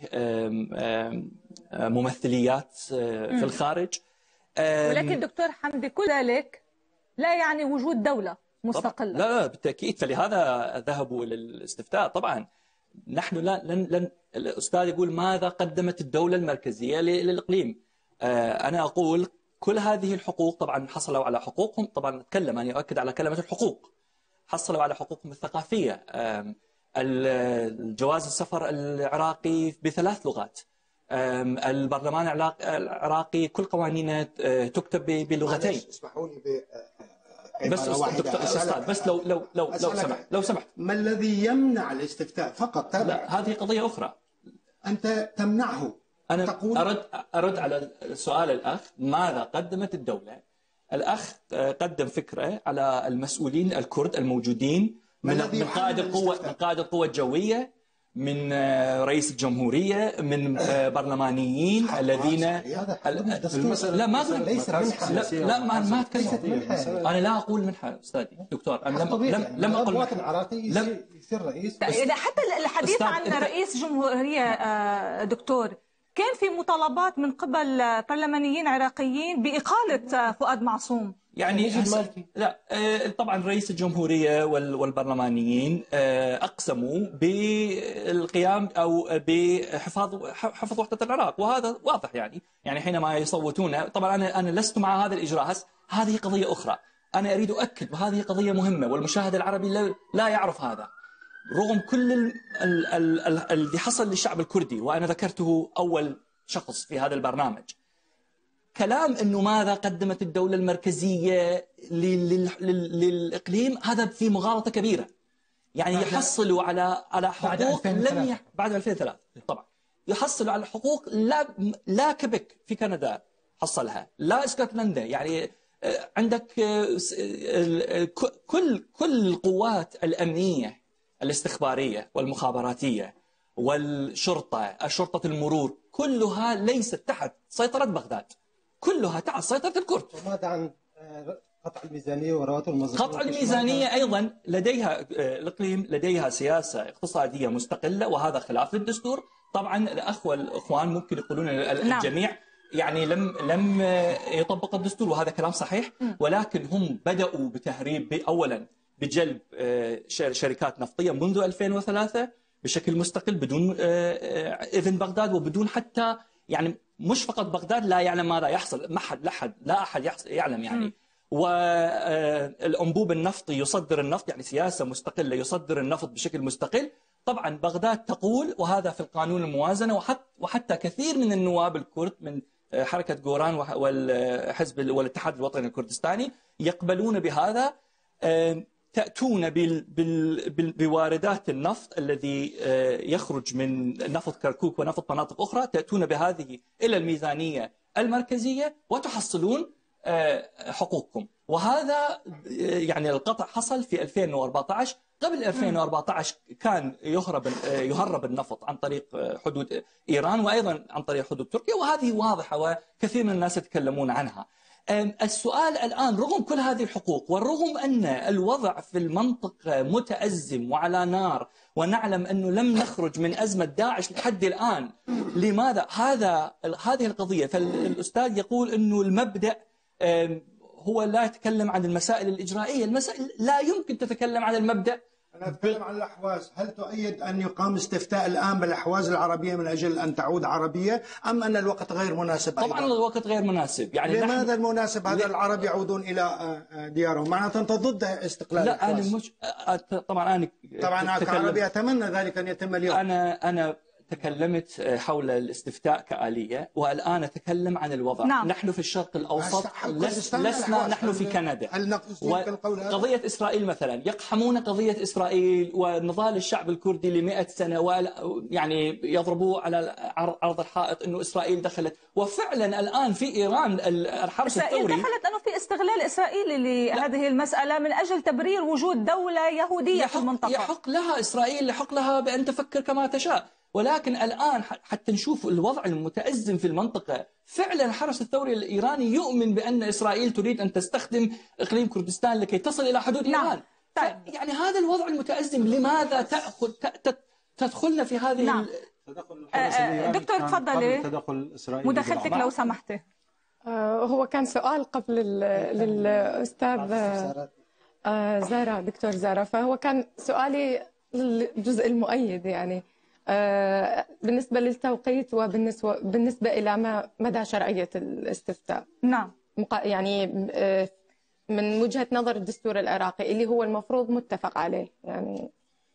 ممثليات في الخارج. ولكن دكتور حمدي كل ذلك لا يعني وجود دولة مستقلة. لا لا بالتأكيد، فلهذا ذهبوا إلى الاستفتاء. طبعا نحن لا لن لن الأستاذ يقول ماذا قدمت الدولة المركزية للإقليم. أنا أقول كل هذه الحقوق طبعا حصلوا على حقوقهم. طبعا أتكلم أنا أؤكد على كلمة الحقوق. حصلوا على حقوقهم الثقافية، الجواز السفر العراقي بثلاث لغات، البرلمان العراقي كل قوانينه تكتب بلغتين. اسمحوا لي بس دكتور استاذ بس لو لو لو لو سمحت لو سمحت ما الذي يمنع الاستفتاء فقط؟ لا هذه قضية أخرى. أنت تمنعه. أنا تقول أرد أرد على سؤال الأخ ماذا قدمت الدولة. الأخ قدم فكرة على المسؤولين الكرد الموجودين من من قائد القوة من قائد القوة الجوية، من رئيس الجمهورية، من برلمانيين الذين لا ما ليس منحة. لا لا ما ما اتكلم. انا لا اقول منحة استاذي دكتور. انا لم لم لم اقل المواطن العراقي يصير رئيس. حتى الحديث عن رئيس جمهورية دكتور كان في مطالبات من قبل برلمانيين عراقيين بإقالة فؤاد معصوم. يعني لا طبعا رئيس الجمهورية والبرلمانيين أقسموا بالقيام أو بحفاظ حفظ وحدة العراق، وهذا واضح. يعني يعني حينما يصوتون، طبعا أنا أنا لست مع هذا الإجراء، هذه قضية أخرى. أنا أريد أؤكد وهذه قضية مهمة، والمشاهد العربي لا يعرف هذا. رغم كل اللي حصل للشعب الكردي، وأنا ذكرته أول شخص في هذا البرنامج، كلام أنه ماذا قدمت الدولة المركزية للإقليم، هذا في مغالطة كبيرة. يعني يحصلوا على على حقوق لم ي... بعد ألفين وثلاثة طبعا يحصلوا على حقوق لا لا كيبك في كندا حصلها، لا اسكتلندا. يعني عندك كل كل القوات الأمنية الاستخبارية والمخابراتية والشرطة، الشرطة المرور، كلها ليست تحت سيطرة بغداد، كلها تحت سيطرة الكرد. وماذا عن قطع الميزانية ورواتب الموظفين؟ قطع الميزانية أيضا لديها الإقليم لديها سياسة اقتصادية مستقلة، وهذا خلاف للدستور. طبعا الأخ والإخوان ممكن يقولون الجميع يعني لم لم يطبق الدستور، وهذا كلام صحيح، ولكن هم بدأوا بتهريب أولا بجلب شركات نفطية منذ ألفين وثلاثة بشكل مستقل بدون إذن بغداد، وبدون حتى يعني مش فقط بغداد لا يعلم ماذا يحصل، ما حد لا أحد لا أحد يعلم يعني. والأنبوب النفطي يصدر النفط، يعني سياسة مستقلة يصدر النفط بشكل مستقل. طبعا بغداد تقول، وهذا في القانون الموازنة، وحتى وحتى كثير من النواب الكرد من حركة جوران والحزب والاتحاد الوطني الكردستاني يقبلون بهذا. تأتون بواردات النفط الذي يخرج من نفط كركوك ونفط مناطق أخرى، تأتون بهذه إلى الميزانية المركزية وتحصلون حقوقكم. وهذا يعني القطع حصل في ألفين وأربعة عشر. قبل ألفين وأربعة عشر كان يهرب يهرب النفط عن طريق حدود إيران، وأيضا عن طريق حدود تركيا، وهذه واضحة وكثير من الناس يتكلمون عنها. السؤال الآن، رغم كل هذه الحقوق، والرغم أن الوضع في المنطق متأزم وعلى نار، ونعلم أنه لم نخرج من أزمة داعش لحد الآن، لماذا هذا هذه القضية؟ فالأستاذ يقول أنه المبدأ هو لا يتكلم عن المسائل الإجرائية. المسائل لا يمكن تتكلم عن المبدأ. أنا أتكلم عن الأحواز. هل تؤيد أن يقام استفتاء الآن بالأحواز العربية من أجل أن تعود عربية، أم أن الوقت غير مناسب أيضا؟ طبعا الوقت غير مناسب. يعني لماذا نحن... المناسب هذا العرب يعودون إلى ديارهم؟ معناته أنت ضد استقلال لا الأحواز. أنا مش... طبعا أنا طبعا كعربي أتمنى ذلك أن يتم اليوم. أنا أنا تكلمت حول الاستفتاء كآلية، والآن أتكلم عن الوضع. نعم. نحن في الشرق الأوسط لس لسنا نحن في كندا. وقضية إسرائيل مثلا، يقحمون قضية إسرائيل ونضال الشعب الكردي لمئة سنة، يعني يضربوه على عرض الحائط أنه إسرائيل دخلت. وفعلا الآن في إيران الحرس الثوري إسرائيل دخلت أنه في استغلال إسرائيلي لهذه المسألة من أجل تبرير وجود دولة يهودية في المنطقة. يحق لها إسرائيل، يحق لها بأن تفكر كما تشاء، ولكن الآن حتى نشوف الوضع المتأزم في المنطقة. فعلا الحرس الثوري الإيراني يؤمن بأن إسرائيل تريد أن تستخدم إقليم كردستان لكي تصل إلى حدود نعم. إيران. يعني هذا الوضع المتأزم لماذا تأخذ تدخلنا في هذه نعم. ال... دكتور تفضلي، مداخلتك لو سمحتي. هو كان سؤال قبل للأستاذ زارا، دكتور زارا، فهو كان سؤالي الجزء المؤيد، يعني بالنسبة للتوقيت وبالنسبة بالنسبة إلى ما مدى شرعية الاستفتاء. نعم. يعني من وجهة نظر الدستور العراقي اللي هو المفروض متفق عليه. يعني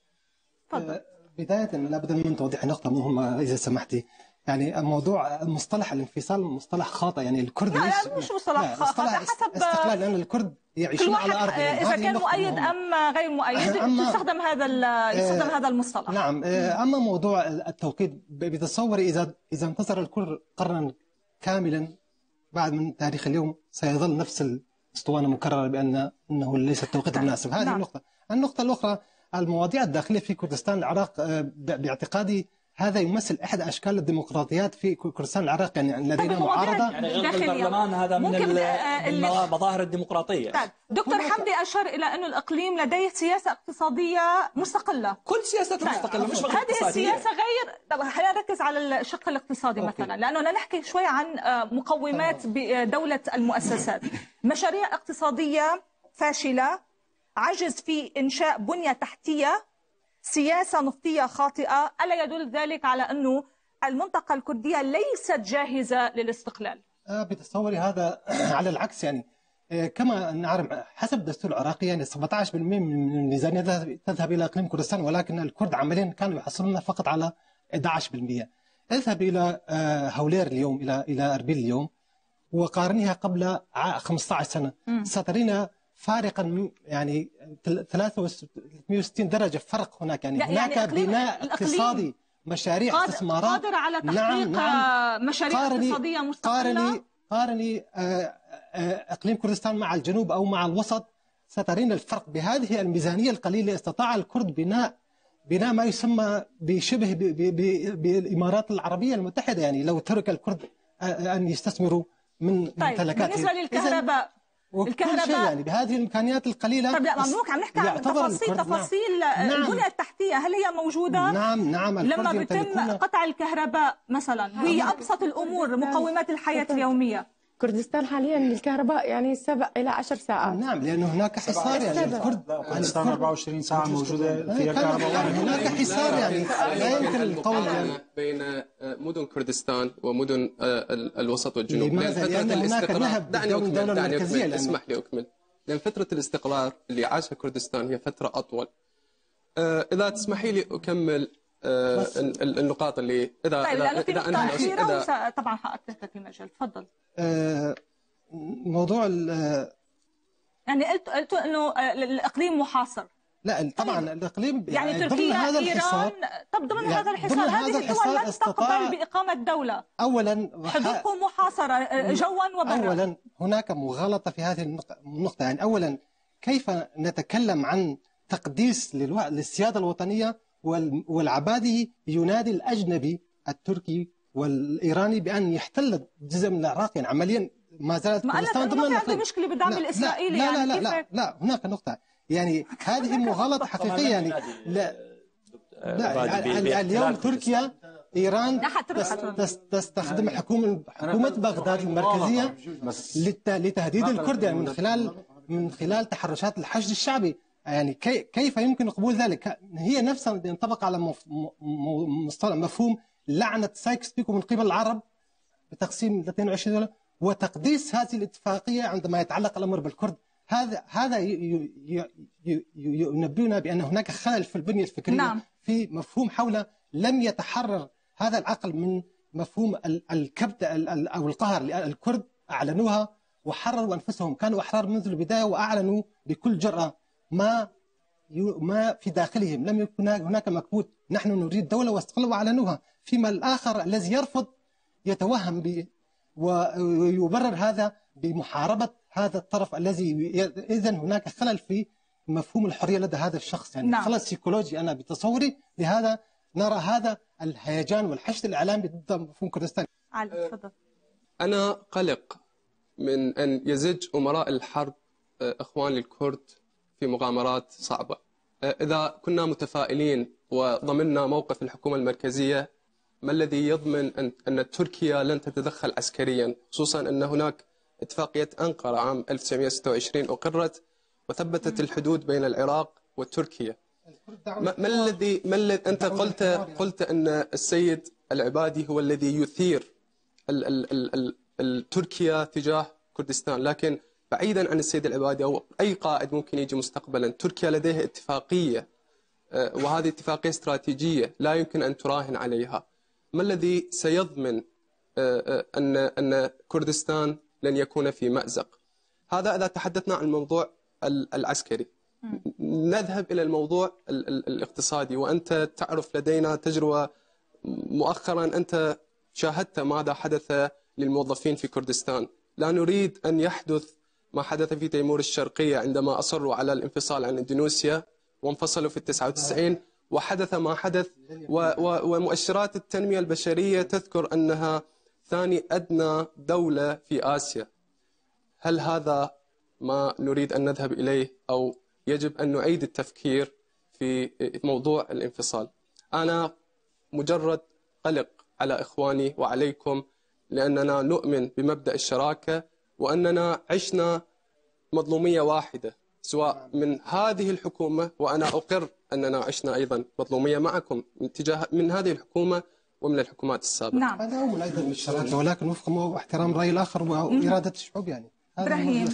تفضل. بداية لابد من توضيح نقطة مهمة إذا سمحتي. يعني موضوع مصطلح الانفصال مصطلح خاطئ. يعني الكرد لا لا مش مصطلح خاطئ، حسب استقلال، لأن الكرد يعيشون على أرض. إذا كان مؤيد أم غير مؤيد يستخدم هذا يستخدم هذا المصطلح. نعم. أما موضوع التوقيت، بتصوري إذا إذا انتصر الكرد قرنا كاملا بعد من تاريخ اليوم سيظل نفس الاسطوانة مكررة بأن أنه ليس التوقيت المناسب. هذه نعم. النقطة. النقطة الأخرى، المواضيع الداخلية في كردستان العراق باعتقادي هذا يمثل احد اشكال الديمقراطيات في كردستان العراق. يعني لدينا معارضه، يعني غلق البرلمان هذا من المظاهر الديمقراطيه. طيب دكتور حمدي اشار الى انه الاقليم لديه سياسه اقتصاديه مستقله. كل سياسات مستقله مش هذه السياسه غير. طب خلينا نركز على الشق الاقتصادي أوكي. مثلا، لانه نحكي شوي عن مقومات دوله المؤسسات. مشاريع اقتصاديه فاشله، عجز في انشاء بنيه تحتيه، سياسة نفطية خاطئة. ألا يدل ذلك على أنه المنطقة الكردية ليست جاهزة للاستقلال؟ بتصوري هذا على العكس. يعني كما نعرف حسب الدستور العراقي يعني سبعة عشر بالمئة من الميزانية تذهب إلى إقليم كردستان، ولكن الكرد عمليا كانوا يحصلون فقط على أحد عشر بالمئة. اذهب إلى هولير اليوم، إلى إلى أربيل اليوم، وقارنيها قبل خمسة عشر سنة، سترين فارقا يعني ثلاثمئة وستين درجة فرق هناك. يعني هناك يعني بناء اقتصادي، مشاريع قادر استثمارات قادر على تحقيق نعم نعم مشاريع قارني اقتصادية مستقلة. قارني قارني اقليم كردستان مع الجنوب او مع الوسط، سترين الفرق. بهذه الميزانية القليلة استطاع الكرد بناء بناء ما يسمى بشبه بالامارات العربية المتحدة. يعني لو ترك الكرد ان يستثمروا من ممتلكاتهم. طيب بالنسبة للكهرباء، الكهرباء يعني بهذه الامكانيات القليله. طيب لا ممنوع، عم نحكي عن تفاصيل تفاصيل نعم. البنيه التحتيه هل هي موجوده؟ نعم نعم. لما بيتم قطع الكهرباء مثلا، وهي ابسط الامور مقومات الحياه اليوميه. كردستان حاليا الكهرباء يعني سبع الى عشر ساعات. نعم، لانه هناك حصار. يعني الكرد كردستان أربعة وعشرين ساعه موجوده فيها كهرباء. يعني هناك حصار. يعني لا يمكن القول يعني بين مدن كردستان ومدن الوسط والجنوب. لماذا؟ لان هناك نهب دعني بدون دوله مركزيه. اسمح لي اكمل. لان فتره الاستقرار اللي عاشها كردستان هي فتره اطول. اذا تسمحي لي اكمل النقاط اللي اذا طيب اذا اذا انا إذا طبعا حاعطيك المجال. تفضل. موضوع يعني قلت قلت انه الاقليم محاصر. لا طبعا طيب. الاقليم يعني, يعني تركيا هذا ايران. طب ضمن يعني هذا الحصار هذه الدول لن تقبل باقامه دوله. اولا حدودكم محاصره جوا وبرا. اولا هناك مغالطه في هذه النقطه. يعني اولا كيف نتكلم عن تقديس للسياده الوطنيه والعبادي ينادي الاجنبي التركي والايراني بان يحتل جزء من العراق؟ يعني عمليا ما زالت كردستان ضمن ما في مشكله بالدعم الاسرائيلي. لا لا يعني لا, لا, لا لا هناك نقطه. يعني هذه مغالطه حقيقيه. يعني لا, لا اليوم تركيا ايران تستخدم حكومه حكومه بغداد المركزيه لتهديد الكرد، يعني من خلال من خلال تحرشات الحشد الشعبي. يعني كيف يمكن قبول ذلك؟ هي نفسها ينطبق على مفهوم لعنه سايكس بيكو من قبل العرب بتقسيم اثنين وعشرين دولة وتقديس هذه الاتفاقيه عندما يتعلق الامر بالكرد. هذا هذا ينبئنا بان هناك خلل في البنيه الفكريه. نعم. في مفهوم حول لم يتحرر هذا العقل من مفهوم الكبت أو القهر. الكرد أعلنوها وحرروا أنفسهم، كانوا أحرار منذ البداية وأعلنوا بكل جرأة ما ما في داخلهم. لم يكن هناك مكبوت، نحن نريد دولة واستقلال وأعلنوها. فيما الآخر الذي يرفض يتوهم ب ويبرر هذا بمحاربة هذا الطرف الذي. إذن هناك خلل في مفهوم الحرية لدى هذا الشخص، يعني نعم. خلل سيكولوجي. أنا بتصوري لهذا نرى هذا الهيجان والحشد الإعلامي ضد مفهوم كردستان. علي تفضل. أنا قلق من أن يزج أمراء الحرب إخوان الكرد في مغامرات صعبة. إذا كنا متفائلين وضمننا موقف الحكومة المركزية، ما الذي يضمن أن أن تركيا لن تتدخل عسكريا، خصوصا أن هناك اتفاقية أنقرة عام ألف وتسعمئة وستة وعشرين أقرت وثبتت الحدود بين العراق وتركيا. ما, ما الذي ما الذي أنت قلت قلت أن السيد العبادي هو الذي يثير ال ال ال ال تركيا تجاه كردستان، لكن بعيدا عن السيد العبادي أو أي قائد ممكن يجي مستقبلا، تركيا لديها اتفاقية وهذه اتفاقية استراتيجية لا يمكن أن تراهن عليها. ما الذي سيضمن أن أن كردستان لن يكون في مأزق؟ هذا إذا تحدثنا عن الموضوع العسكري. نذهب إلى الموضوع الاقتصادي، وأنت تعرف لدينا تجربة مؤخرا، أنت شاهدت ماذا حدث للموظفين في كردستان. لا نريد أن يحدث ما حدث في تيمور الشرقية عندما أصروا على الانفصال عن إندونيسيا وانفصلوا في التسعة وتسعين، وحدث ما حدث. ومؤشرات التنمية البشرية تذكر أنها ثاني أدنى دولة في آسيا. هل هذا ما نريد أن نذهب إليه، أو يجب أن نعيد التفكير في موضوع الانفصال؟ أنا مجرد قلق على إخواني وعليكم، لأننا نؤمن بمبدأ الشراكة، وأننا عشنا مظلومية واحدة سواء من هذه الحكومة، وأنا أقر أننا عشنا أيضا مظلومية معكم من تجاه من هذه الحكومة ومن الحكومات السابقة. نعم. هذا هو أيضا من الشراكة، ولكن وفق احترام الرأي الآخر وإرادة الشعوب. يعني إبراهيم،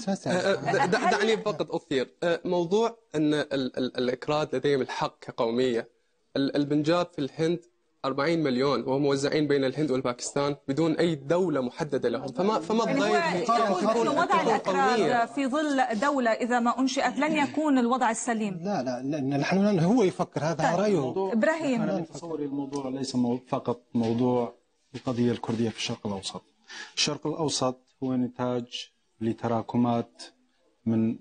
دعني فقط أثير موضوع أن الأكراد لديهم الحق كقومية. البنجاب في الهند أربعين مليون وهم موزعين بين الهند والباكستان بدون أي دولة محددة لهم. فما فما يعني يقول وضع الأكراد في ظل دولة إذا ما أنشئت لن يكون الوضع السليم. لا لا, لا نحن هو يفكر هذا طيب. رأيه. إبراهيم، أنا تصوري الموضوع ليس فقط موضوع القضية الكردية في الشرق الأوسط. الشرق الأوسط هو نتاج لتراكمات من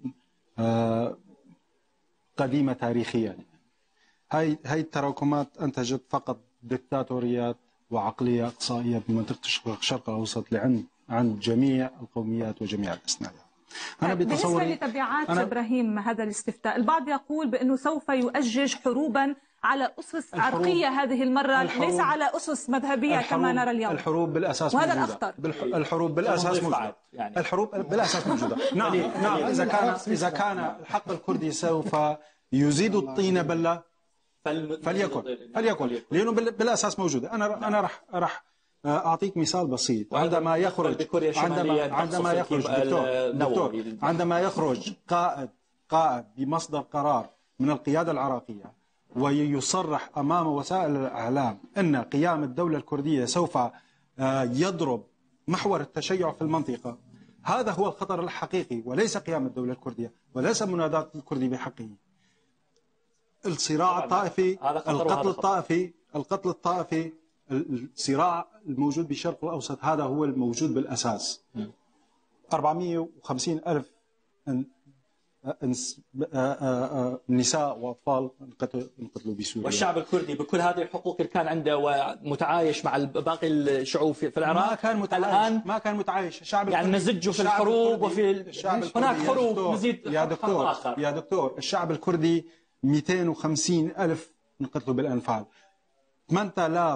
قديمة تاريخيا. هاي هاي التراكمات أنتجت فقط دكتاتوريات وعقلية إقصائية بمنطقة الشرق الأوسط لعند عند جميع القوميات وجميع الأصناف. أنا بالنسبة لتبعات أنا إبراهيم هذا الاستفتاء، البعض يقول بأنه سوف يؤجج حروبا على أسس عرقية هذه المرة، ليس على أسس مذهبية كما نرى اليوم. الحروب بالأساس وهذا موجودة. الأخطر. الحروب بالأساس موجودة. يعني. الحروب بالأساس موجودة. نعم نعم إذا كان إذا كان الحق الكردي سوف يزيد الطين بلة فليكن فليكن لأنه بالأساس موجودة. أنا أنا راح راح أعطيك مثال بسيط. عندما يخرج عندما عندما يخرج دكتور, دكتور عندما يخرج قائد قائد بمصدر قرار من القيادة العراقية ويصرح أمام وسائل الإعلام أن قيام الدولة الكردية سوف يضرب محور التشيع في المنطقة، هذا هو الخطر الحقيقي، وليس قيام الدولة الكردية وليس مناداة الكردي بحقه. الصراع الطائفي، القتل الطائفي، القتل الطائفي، الصراع الموجود بالشرق الأوسط هذا هو الموجود بالأساس. أربعمئة وخمسين ألف نساء وأطفال انقتلوا بسوريا، والشعب الكردي بكل هذه الحقوق اللي كان عنده ومتعايش مع باقي الشعوب في العراق ما كان متعايش. الآن ما كان متعايش. الشعب يعني نزجه في الحروب وفي الشعب هناك حروب نزيد. يا دكتور يا دكتور الشعب الكردي مئتين وخمسين ألف انقتلوا بالأنفال، ثمانية آلاف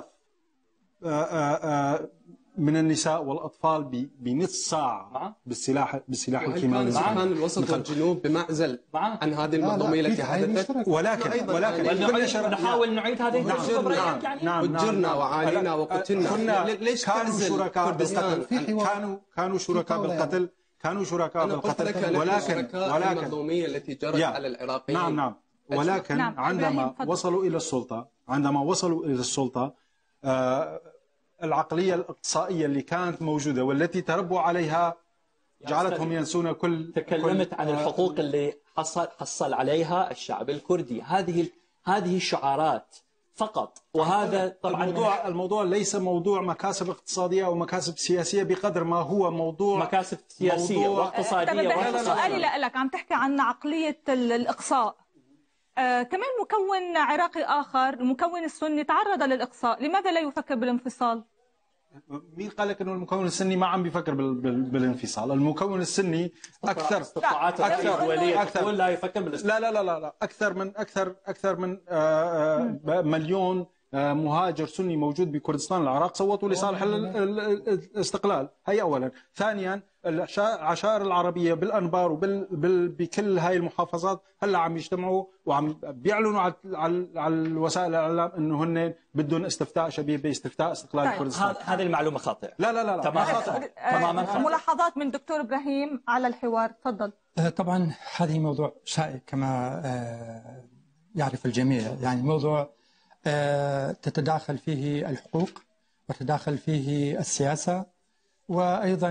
من النساء والأطفال بنصف ساعة بالسلاح بالسلاح الكيماوي. كان الوسط والجنوب بمعزل عن هذه المنظومية التي حدثت، ولكن ولكن نحاول نعيد هذه التجربة. وجرنا وعانينا وقتلنا. ليش كانوا شركاء بالقتل؟ كانوا كانوا شركاء بالقتل كانوا شركاء بالقتل ولكن ولكن المنظومية التي جرت على العراقيين. نعم نعم ولكن عندما وصلوا إلى السلطة عندما وصلوا إلى السلطة العقلية الإقصائية اللي كانت موجودة والتي تربوا عليها جعلتهم ينسون كل. تكلمت كل عن الحقوق اللي حصل حصل عليها الشعب الكردي، هذه هذه الشعارات فقط. وهذا طبعا الموضوع الموضوع ليس موضوع مكاسب اقتصادية أو مكاسب سياسية بقدر ما هو موضوع مكاسب سياسية موضوع واقتصادية. سؤالي لك، عم تحكي عن عقلية الإقصاء، آه كمان مكون عراقي آخر المكون السني تعرض للإقصاء، لماذا لا يفكر بالانفصال؟ مين قال لك انه المكون السني ما عم بيفكر بالانفصال؟ المكون السني اكثر استطلاعات الدوليه تقول لا يفكر بالانفصال. لا لا لا لا اكثر من اكثر اكثر من مليون مهاجر سني موجود بكردستان العراق صوتوا لصالح الاستقلال. هي اولا. ثانيا العشائر العربيه بالانبار وبكل هاي المحافظات هلا عم يجتمعوا وعم بيعلنوا على على وسائل الاعلام انه هن بدهم استفتاء شبيه باستفتاء استقلال كردستان. هذه المعلومه خاطئه. لا لا لا, لا. تماما خاطئه. تماما خاطئه. ملاحظات من دكتور ابراهيم على الحوار، تفضل. طبعا هذه موضوع شائك كما يعرف الجميع، يعني موضوع تتداخل فيه الحقوق وتتداخل فيه السياسة، وأيضا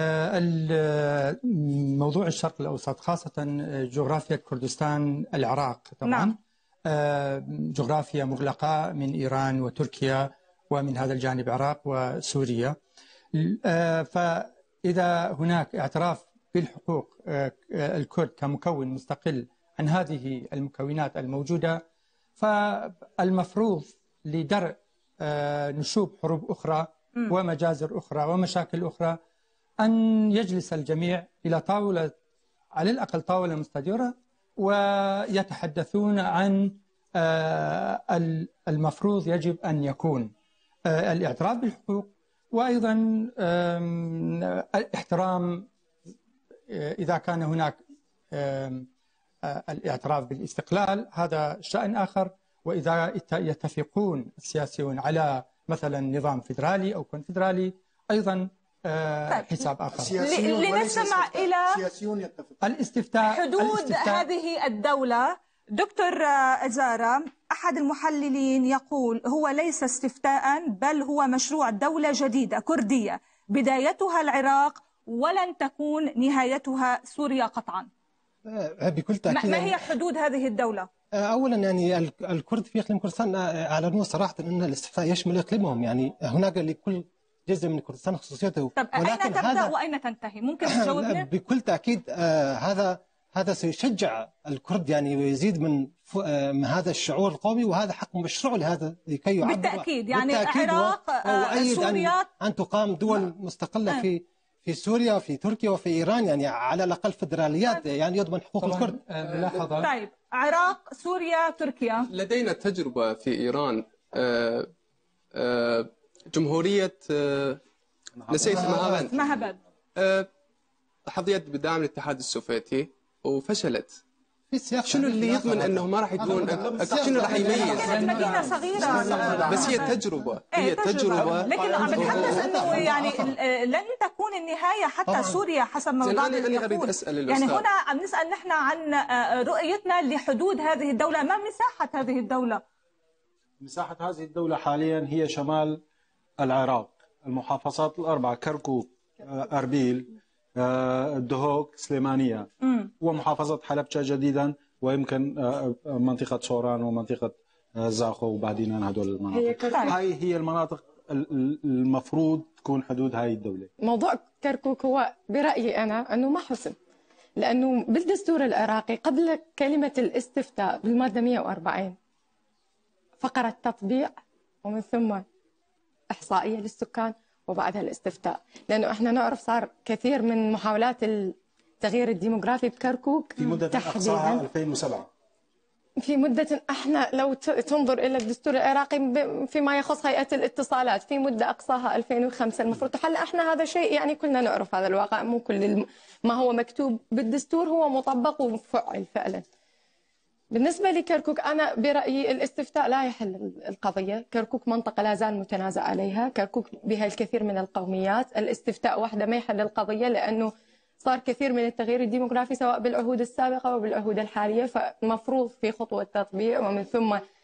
موضوع الشرق الأوسط خاصة جغرافيا كردستان العراق طبعا. نعم. جغرافيا مغلقة من إيران وتركيا ومن هذا الجانب العراق وسوريا. فإذا هناك اعتراف بالحقوق الكرد كمكون مستقل عن هذه المكونات الموجودة، فالمفروض لدرء نشوب حروب أخرى ومجازر أخرى ومشاكل أخرى أن يجلس الجميع إلى طاولة، على الأقل طاولة مستديرة، ويتحدثون عن المفروض يجب أن يكون الاعتراف بالحقوق، وأيضا الاحترام إذا كان هناك الاعتراف بالاستقلال، هذا شأن آخر. وإذا يتفقون السياسيون على مثلا نظام فيدرالي أو كونفدرالي، أيضا حساب آخر. لنستمع إلى الاستفتاء حدود الاستفتاء. هذه الدولة. دكتور أزارة، أحد المحللين يقول هو ليس استفتاء بل هو مشروع دولة جديدة كردية بدايتها العراق ولن تكون نهايتها سوريا قطعا. بكل تأكيد. ما هي حدود هذه الدولة؟ أولا يعني الكرد في إقليم كردستان أعلنوا صراحة أن الاستفتاء يشمل إقليمهم، يعني هناك لكل جزء من كردستان خصوصيته. طب أين تبدأ وأين تنتهي؟ ممكن تجاوبنا؟ بكل تأكيد آه هذا هذا سيشجع الكرد يعني ويزيد من من هذا الشعور القومي، وهذا حق مشروع لهذا لكي يعبر. بالتأكيد يعني العراق سوريا أن, أن تقام دول لا. مستقلة في في سوريا وفي تركيا وفي إيران، يعني على الأقل فدراليات يعني يضمن حقوق الكرد. ملاحظة. طيب عراق سوريا تركيا. لدينا تجربة في إيران، آآ آآ جمهورية نسيت مهابد مهابد حظيت بدعم الاتحاد السوفيتي وفشلت. في سياق شنو اللي يضمن انه ما راح يكون شنو راح يميز؟ كانت مدينه صغيره بس هي تجربه هي تجربه لكن عم بتحدث انه يعني لن تكون النهايه حتى سوريا حسب ما انا انا اريد اسال الاستاذ. يعني هنا عم نسال نحن عن رؤيتنا لحدود هذه الدوله، ما مساحه هذه الدوله؟ مساحه هذه الدوله حاليا هي شمال العراق، المحافظات الاربعه كركوك، اربيل، الدهوك، سليمانية، مم. ومحافظة حلبجة جديدا، ويمكن منطقة صوران ومنطقة زاخو وبعدين هدول المناطق. هاي هي المناطق المفروض تكون حدود هاي الدولة. موضوع كركوك هو برأيي أنا أنه ما حسب، لأنه بالدستور العراقي قبل كلمة الاستفتاء بالمادة مئة وأربعين فقرة تطبيع ومن ثم إحصائية للسكان وبعدها الاستفتاء، لأنه احنا نعرف صار كثير من محاولات التغيير الديموغرافي بكركوك في مدة أقصاها ألفين وسبعة، في مدة احنا لو تنظر إلى الدستور العراقي فيما يخص هيئة الاتصالات في مدة أقصاها ألفين وخمسة المفروض تحل. احنا هذا شيء يعني كلنا نعرف هذا الواقع، مو كل ما هو مكتوب بالدستور هو مطبق ومفعل فعلا. بالنسبة لكركوك أنا برأيي الاستفتاء لا يحل القضية. كركوك منطقة لا زال متنازع عليها، كركوك بها الكثير من القوميات، الاستفتاء وحده ما يحل القضية لأنه صار كثير من التغيير الديموغرافي سواء بالعهود السابقة وبالعهود الحالية، فمفروض في خطوة تطبيع ومن ثم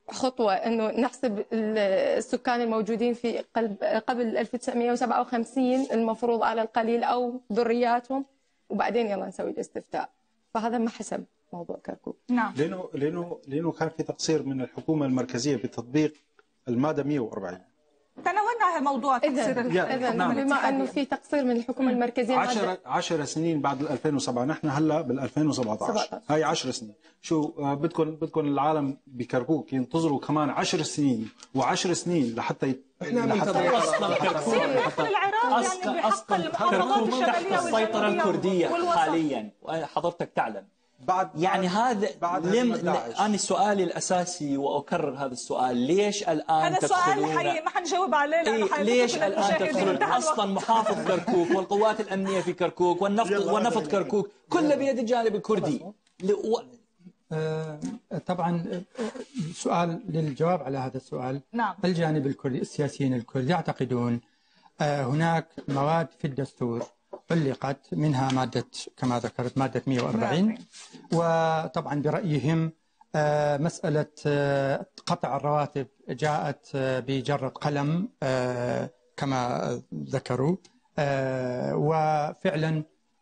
خطوة إنه نحسب السكان الموجودين في قلب قبل ألف وتسعمئة وسبعة وخمسين المفروض على القليل أو ذرياتهم، وبعدين يلا نسوي الاستفتاء. فهذا ما حسب موضوع كركوك. نعم. لأنه لأنه لأنه كان في تقصير من الحكومة المركزية بتطبيق المادة مئة وأربعين. تناولنا موضوع تقصير. إذا نعم. بما أنه في تقصير من الحكومة المركزية عشر عشر سنين بعد ألفين وسبعة، نحن هلا بال ألفين وسبعة عشر، هاي عشر سنين. شو بدكم بدكم العالم بكركوك ينتظروا كمان عشر سنين وعشر سنين لحتى ي... احنا منتظرين اصلا كركوك اصلا كركوك تحت السيطرة الكردية حاليا، وحضرتك تعلم. بعد يعني هذا لم أنا سؤالي الأساسي وأكرر هذا السؤال، ليش الآن هذا تدخلون السؤال حقيقي ما حنجاوب عليه لأنه إيه ليش الآن تدخلون أصلا محافظ كركوك والقوات الأمنية في كركوك والنفط ونفط كركوك كله بيد الجانب الكردي. آه طبعا سؤال للجواب على هذا السؤال. نعم. الجانب الكردي السياسيين الكرد يعتقدون آه هناك مواد في الدستور علقت، منها مادة كما ذكرت مادة مئة وأربعين، وطبعا برأيهم مسألة قطع الرواتب جاءت بجرة قلم كما ذكروا، وفعلا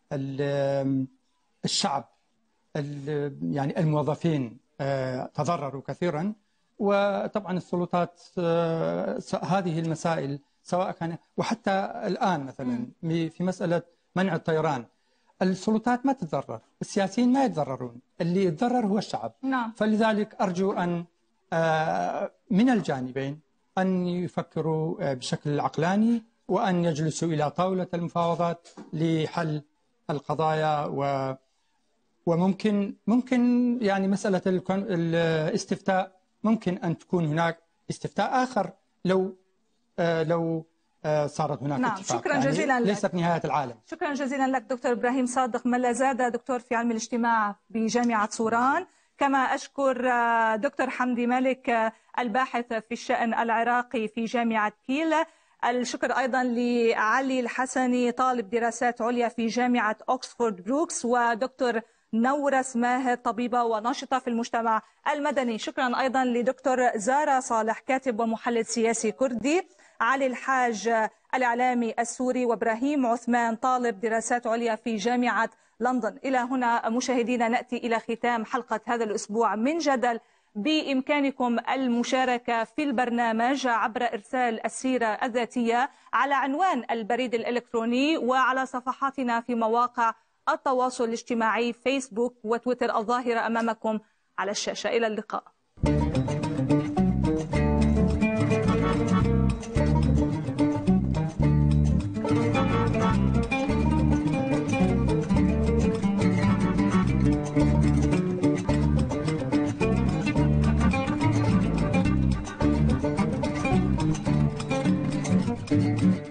الشعب يعني الموظفين تضرروا كثيرا، وطبعا السلطات هذه المسائل سواء كان وحتى الآن مثلا في مسألة منع الطيران السلطات ما تتضرر، السياسيين ما يتضررون، اللي يتضرر هو الشعب. نعم. فلذلك أرجو أن من الجانبين أن يفكروا بشكل عقلاني وأن يجلسوا إلى طاولة المفاوضات لحل القضايا، و وممكن ممكن يعني مسألة الاستفتاء ممكن أن تكون هناك استفتاء آخر لو لو صارت هناك نعم. اتفاق. شكرا يعني جزيلا لك. ليست نهاية العالم. شكرا جزيلا لك دكتور إبراهيم صادق ملازادة، دكتور في علم الاجتماع بجامعة صوران. كما أشكر دكتور حمدي مالك الباحث في الشأن العراقي في جامعة كيل. الشكر أيضا لعلي الحسني طالب دراسات عليا في جامعة أكسفورد بروكس، ودكتور نورس ماهر طبيبة وناشطة في المجتمع المدني. شكرا أيضا لدكتور زارا صالح كاتب ومحلل سياسي كردي، علي الحاج الإعلامي السوري، وإبراهيم عثمان طالب دراسات عليا في جامعة لندن. إلى هنا مشاهدينا نأتي إلى ختام حلقة هذا الأسبوع من جدل. بإمكانكم المشاركة في البرنامج عبر إرسال السيرة الذاتية على عنوان البريد الإلكتروني وعلى صفحاتنا في مواقع التواصل الاجتماعي فيسبوك وتويتر الظاهرة أمامكم على الشاشة. إلى اللقاء.